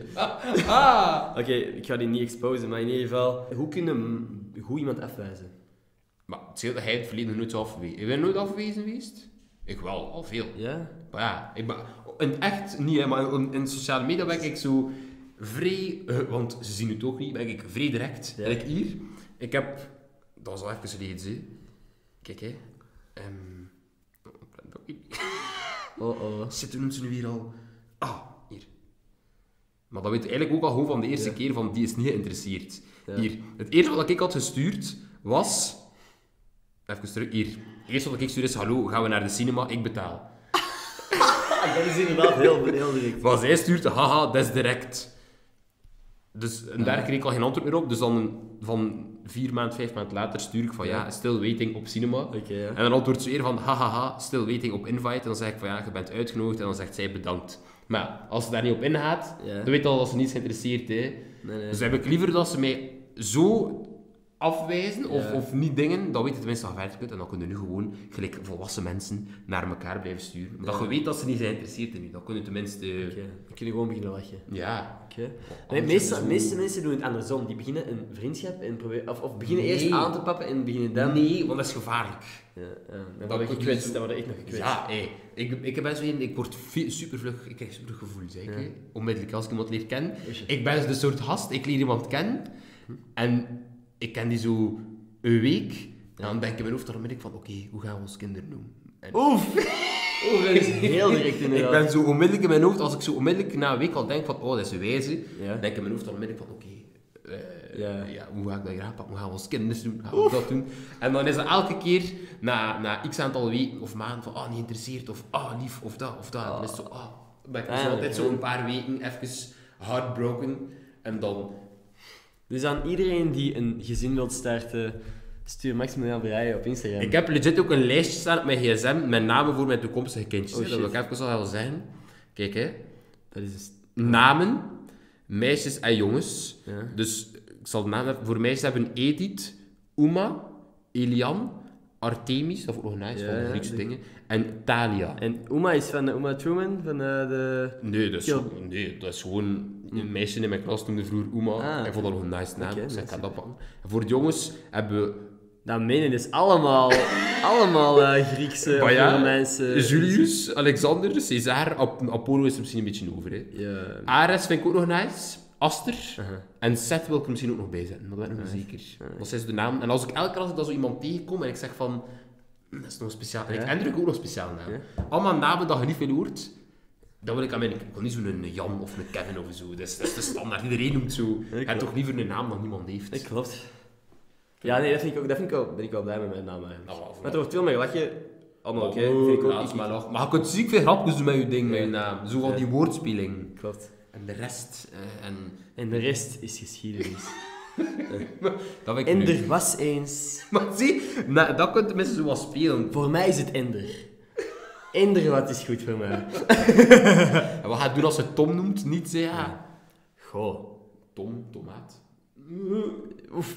Speaker 2: Ah!
Speaker 1: Oké, ik ga die niet exposen, maar in ieder geval, hoe kunnen m- goed iemand afwijzen?
Speaker 2: Maar het scheelt dat hij het verleden nooit zou afwezen. Heb jij nooit afgewezen geweest? Ik wel, al veel.
Speaker 1: Ja?
Speaker 2: Maar ja, ik ben, in het echt niet, hè, maar in, in sociale media ben ik zo vrij, uh, want ze zien het ook niet, ben ik vrij direct.
Speaker 1: Ja.
Speaker 2: En ik hier, ik heb, dat was al even geleden, hè. Kijk hè. Um,
Speaker 1: Oh oh.
Speaker 2: Zit noemt ze nu weer al? Ah, hier. Maar dat weet je eigenlijk ook al gewoon van de eerste
Speaker 1: Ja.
Speaker 2: keer, van die is niet geïnteresseerd.
Speaker 1: Ja.
Speaker 2: Hier, het eerste wat ik had gestuurd was... Even terug, hier. Het eerste wat ik stuurde is, hallo, gaan we naar de cinema, ik betaal.
Speaker 1: Dat is inderdaad heel, heel direct.
Speaker 2: Maar zij stuurt, haha, dat is direct. Dus, en daar kreeg ik al geen antwoord meer op. Dus dan van vier maanden, vijf maanden later stuur ik van ja, still waiting op cinema.
Speaker 1: Oké, ja.
Speaker 2: En dan antwoordt ze weer van hahaha, still waiting op invite. En dan zeg ik van ja, je bent uitgenodigd. En dan zegt zij bedankt. Maar ja, als ze daar niet op ingaat,
Speaker 1: Ja.
Speaker 2: dan weet je al dat ze niet is geïnteresseerd is.
Speaker 1: Nee, nee.
Speaker 2: Dus dan heb ik liever dat ze mij zo afwijzen of,
Speaker 1: Ja.
Speaker 2: of niet dingen, dan weet je tenminste dat je verder kunt. En dan kunnen nu gewoon, gelijk volwassen mensen, naar elkaar blijven sturen. Maar dat
Speaker 1: Ja.
Speaker 2: je weet dat ze niet zijn geïnteresseerd in u. Dan kun je tenminste...
Speaker 1: Oké, dan kun je gewoon beginnen lachen.
Speaker 2: Ja.
Speaker 1: Oké. Nee,
Speaker 2: Anders
Speaker 1: meestal,
Speaker 2: is het
Speaker 1: meeste mensen doen het andersom. Die beginnen een vriendschap en proberen... Of, of beginnen
Speaker 2: Nee.
Speaker 1: eerst aan te pappen en beginnen dan...
Speaker 2: Nee, want dat is gevaarlijk.
Speaker 1: Ja, ja. Dan
Speaker 2: Dat
Speaker 1: word ik
Speaker 2: kun je
Speaker 1: gekwetst.
Speaker 2: zo-
Speaker 1: Dan word ik echt nog gekwetst.
Speaker 2: Ja, hey, ik, ik ben zo een, ik word ve- supervlug, ik krijg supervlug gevoel, zeg ik.
Speaker 1: Ja.
Speaker 2: hè. Onmiddellijk als ik iemand leer kennen.
Speaker 1: Oesje.
Speaker 2: Ik ben de soort gast, ik leer iemand kennen en ik ken die zo een week. En dan denk ik in mijn hoofd dan onmiddellijk van, oké, hoe gaan we ons kinderen noemen? En
Speaker 1: Oef! Oef, dat is heel direct
Speaker 2: ik
Speaker 1: inderdaad.
Speaker 2: ben zo onmiddellijk in mijn hoofd, als ik zo onmiddellijk na een week al denk van, oh, dat is een wijze,
Speaker 1: Ja.
Speaker 2: dan denk ik in mijn hoofd dan onmiddellijk van, oké, eh,
Speaker 1: Ja.
Speaker 2: ja, hoe ga ik dat hier aanpakken? Hoe gaan we ons kinderen doen? Gaan we dat doen? En dan is dat elke keer, na, na x aantal weken of maanden, van, ah, niet geïnteresseerd, of ah, lief, of dat, of dat. En dan is het zo, ah, ben ik dus
Speaker 1: Eigenlijk,
Speaker 2: altijd
Speaker 1: ja.
Speaker 2: zo een paar weken even heartbroken. En dan...
Speaker 1: Dus aan iedereen die een gezin wilt starten, stuur Maximilian Verheijen op Instagram.
Speaker 2: Ik heb legit ook een lijstje staan op mijn gsm met namen voor mijn toekomstige kindjes.
Speaker 1: Oh,
Speaker 2: hè. Dat wil ik
Speaker 1: shit.
Speaker 2: even al wel zeggen. Kijk, hè.
Speaker 1: Dat is dus...
Speaker 2: Namen, meisjes en jongens.
Speaker 1: Ja.
Speaker 2: Dus ik zal de naam even... Voor meisjes hebben Edith, Uma, Elian, Artemis, dat wordt nog nice,
Speaker 1: Ja,
Speaker 2: van de
Speaker 1: ja,
Speaker 2: Griekse
Speaker 1: die-
Speaker 2: dingen. En Thalia.
Speaker 1: En Uma is van de Uma Truman, van de... de...
Speaker 2: Nee, dat is,
Speaker 1: Kill-
Speaker 2: nee, dat is gewoon... Een meisje in mijn klas noemde vroeger Uma.
Speaker 1: Ah.
Speaker 2: Ik vond dat nog een nice naam,
Speaker 1: Oké,
Speaker 2: dus ik
Speaker 1: nice.
Speaker 2: ga dat pakken. En voor de jongens hebben we
Speaker 1: Dat menen is allemaal, allemaal uh, Griekse of
Speaker 2: Maar ja,
Speaker 1: Romeinse...
Speaker 2: Julius, Alexander, Caesar, Ap- Apollo is er misschien een beetje over. Hè.
Speaker 1: Ja.
Speaker 2: Ares vind ik ook nog nice. Aster.
Speaker 1: Aha.
Speaker 2: En Seth wil ik er misschien ook nog bij zetten, maar dat ben ik nog niet zeker. Dat zijn zo de naam. En als ik elke keer als ik dat zo iemand tegenkom en ik zeg van... "Hm, dat is nog een speciaal... En ik
Speaker 1: Ja.
Speaker 2: Hendrik ook nog een speciaal naam.
Speaker 1: Ja.
Speaker 2: Allemaal namen dat je niet veel hoort. Dan wil ik aan mijn... Ik wil niet zo'n Jan of een Kevin of zo. Dat is, dat is de standaard. Iedereen noemt zo. Je hebt
Speaker 1: klopt.
Speaker 2: toch liever een naam dan niemand heeft.
Speaker 1: Dat klopt. Ja, nee, dat, vind ik ook, dat vind ik wel, ben ik wel blij met mijn naam eigenlijk.
Speaker 2: Nou, wel,
Speaker 1: Maar er wordt veel meer gelachen. Allemaal oké,
Speaker 2: Oh,
Speaker 1: vind ik ook.
Speaker 2: laat
Speaker 1: Ik-
Speaker 2: maar nog. Maar je kunt ziek veel grapjes doen met je ding, met je
Speaker 1: Ja.
Speaker 2: naam. Zo van
Speaker 1: Ja.
Speaker 2: die woordspeling.
Speaker 1: Klopt.
Speaker 2: En de rest... eh, en...
Speaker 1: En de rest is geschiedenis.
Speaker 2: Dat vind ik
Speaker 1: En
Speaker 2: leuk.
Speaker 1: er was eens...
Speaker 2: Maar zie, nou, dat kunt mensen zo wat spelen.
Speaker 1: Voor mij is het Ender. Ender, wat is goed voor mij?
Speaker 2: En wat gaat hij doen als je Tom noemt? Niet zeggen, ja...
Speaker 1: Goh.
Speaker 2: Tom, tomaat.
Speaker 1: Oef.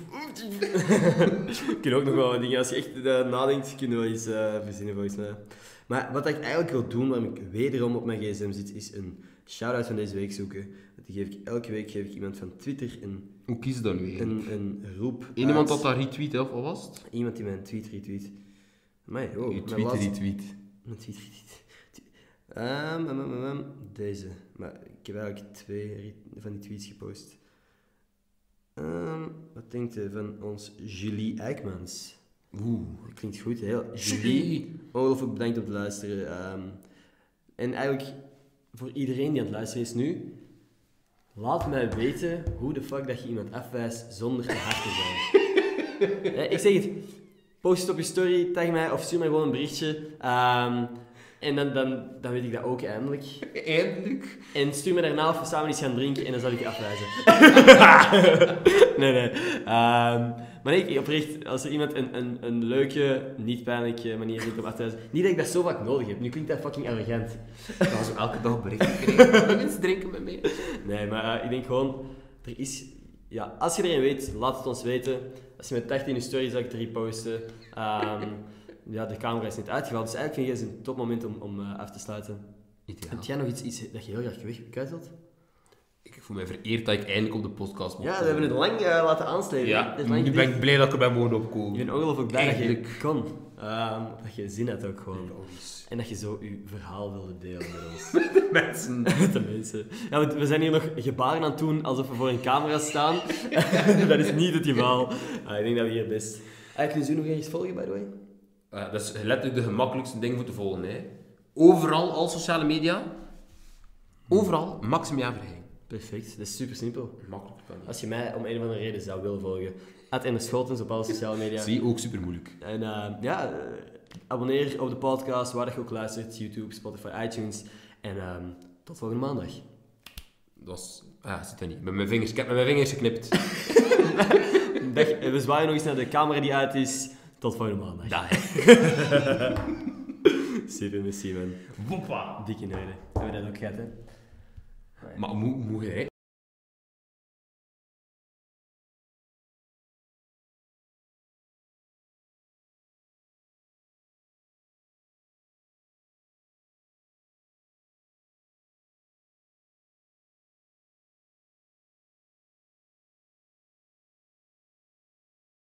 Speaker 1: Ik ken ook nog wel wat dingen. Als je echt uh, nadenkt, kun je wel iets uh, verzinnen volgens mij. Maar wat ik eigenlijk wil doen, waarom ik wederom op mijn gsm zit, is een shout-out van deze week zoeken. Die geef ik, elke week geef ik iemand van Twitter een,
Speaker 2: Hoe kies je dat nu eigenlijk?
Speaker 1: een, een roep
Speaker 2: Eén iemand
Speaker 1: uit.
Speaker 2: dat dat retweet, of wat was het?
Speaker 1: Iemand die mijn tweet retweet. Amai, oh,
Speaker 2: Je
Speaker 1: mijn
Speaker 2: tweet
Speaker 1: laatste-
Speaker 2: retweet.
Speaker 1: Mijn tweet retweet. Um, um, um, um, deze. Maar ik heb eigenlijk twee re- van die tweets gepost. Um, wat denkt u van ons Julie Eijkmans?
Speaker 2: Oeh.
Speaker 1: Dat klinkt goed, heel.
Speaker 2: Julie.
Speaker 1: Ongelooflijk bedankt om te luisteren. Um, en eigenlijk, voor iedereen die aan het luisteren is nu, laat mij weten hoe de fuck dat je iemand afwijst zonder te hard te zijn. Ja, ik zeg het, post het op je story, tag mij of stuur mij gewoon een berichtje. Um, en dan, dan, dan weet ik dat ook eindelijk.
Speaker 2: Eindelijk.
Speaker 1: En stuur me daarna of we samen iets gaan drinken en dan zal ik je afwijzen. nee, nee. Um, maar nee, ik- oprecht, als er iemand een, een, een leuke, niet pijnlijke manier vindt om af te wijzen. Niet dat ik dat zo vaak nodig heb. Nu klinkt dat fucking arrogant.
Speaker 2: Dat was zo elke dag berichten krijgen. Wil je eens drinken met mij?
Speaker 1: Nee, maar uh, ik denk gewoon, er is... Ja, als je er een weet, laat het ons weten. Als je met tagt in je story zal ik het reposten. Um, ja, de camera is niet uitgevallen, dus eigenlijk vind ik het een topmoment om, om uh, af te sluiten.
Speaker 2: Ideaal.
Speaker 1: Heb jij nog iets, iets dat je heel graag weg- kwijt wilt?
Speaker 2: Ik voel me vereerd dat ik eindelijk op de podcast mocht
Speaker 1: Ja, we
Speaker 2: zijn.
Speaker 1: hebben het lang uh, laten aanslepen.
Speaker 2: Ja,
Speaker 1: Het is lang
Speaker 2: nu ben
Speaker 1: dicht.
Speaker 2: ik blij dat ik erbij mogen
Speaker 1: Ik
Speaker 2: opkomen.
Speaker 1: ben ongelooflijk blij dat je
Speaker 2: Eigenlijk.
Speaker 1: kon. Um, dat je zin had ook gewoon.
Speaker 2: Logisch.
Speaker 1: En dat je zo je verhaal wilde delen met ons.
Speaker 2: Mensen.
Speaker 1: Met de mensen. Ja, want we zijn hier nog gebaren aan het doen alsof we voor een camera staan. Dat is niet het geval. Uh, ik denk dat we hier best... Uh, kunnen ze u nog ergens volgen, by the way?
Speaker 2: Uh, dat is letterlijk de gemakkelijkste ding voor te volgen. Hè. Overal, al sociale media. Overal, Maximilian Verheijen.
Speaker 1: Perfect, dat is super simpel.
Speaker 2: Makkelijk. kan niet.
Speaker 1: Als je mij om een of andere reden zou willen volgen, at Ender Schotens op alle sociale media.
Speaker 2: Zie, ook super moeilijk.
Speaker 1: En uh, ja, uh, abonneer op de podcast, waar dat je ook luistert. YouTube, Spotify, iTunes. En um, tot volgende maandag.
Speaker 2: Dat was... Ah, zit er niet. Met mijn vingers. Ik heb met mijn vingers geknipt.
Speaker 1: Dag, uh, we zwaaien nog eens naar de camera die uit is. Tot volgende maandag.
Speaker 2: Dag.
Speaker 1: Super, merci man.
Speaker 2: Woppa.
Speaker 1: Dikke neuden. Hebben we dat ook gehad, hè?
Speaker 2: Maar hoe moet je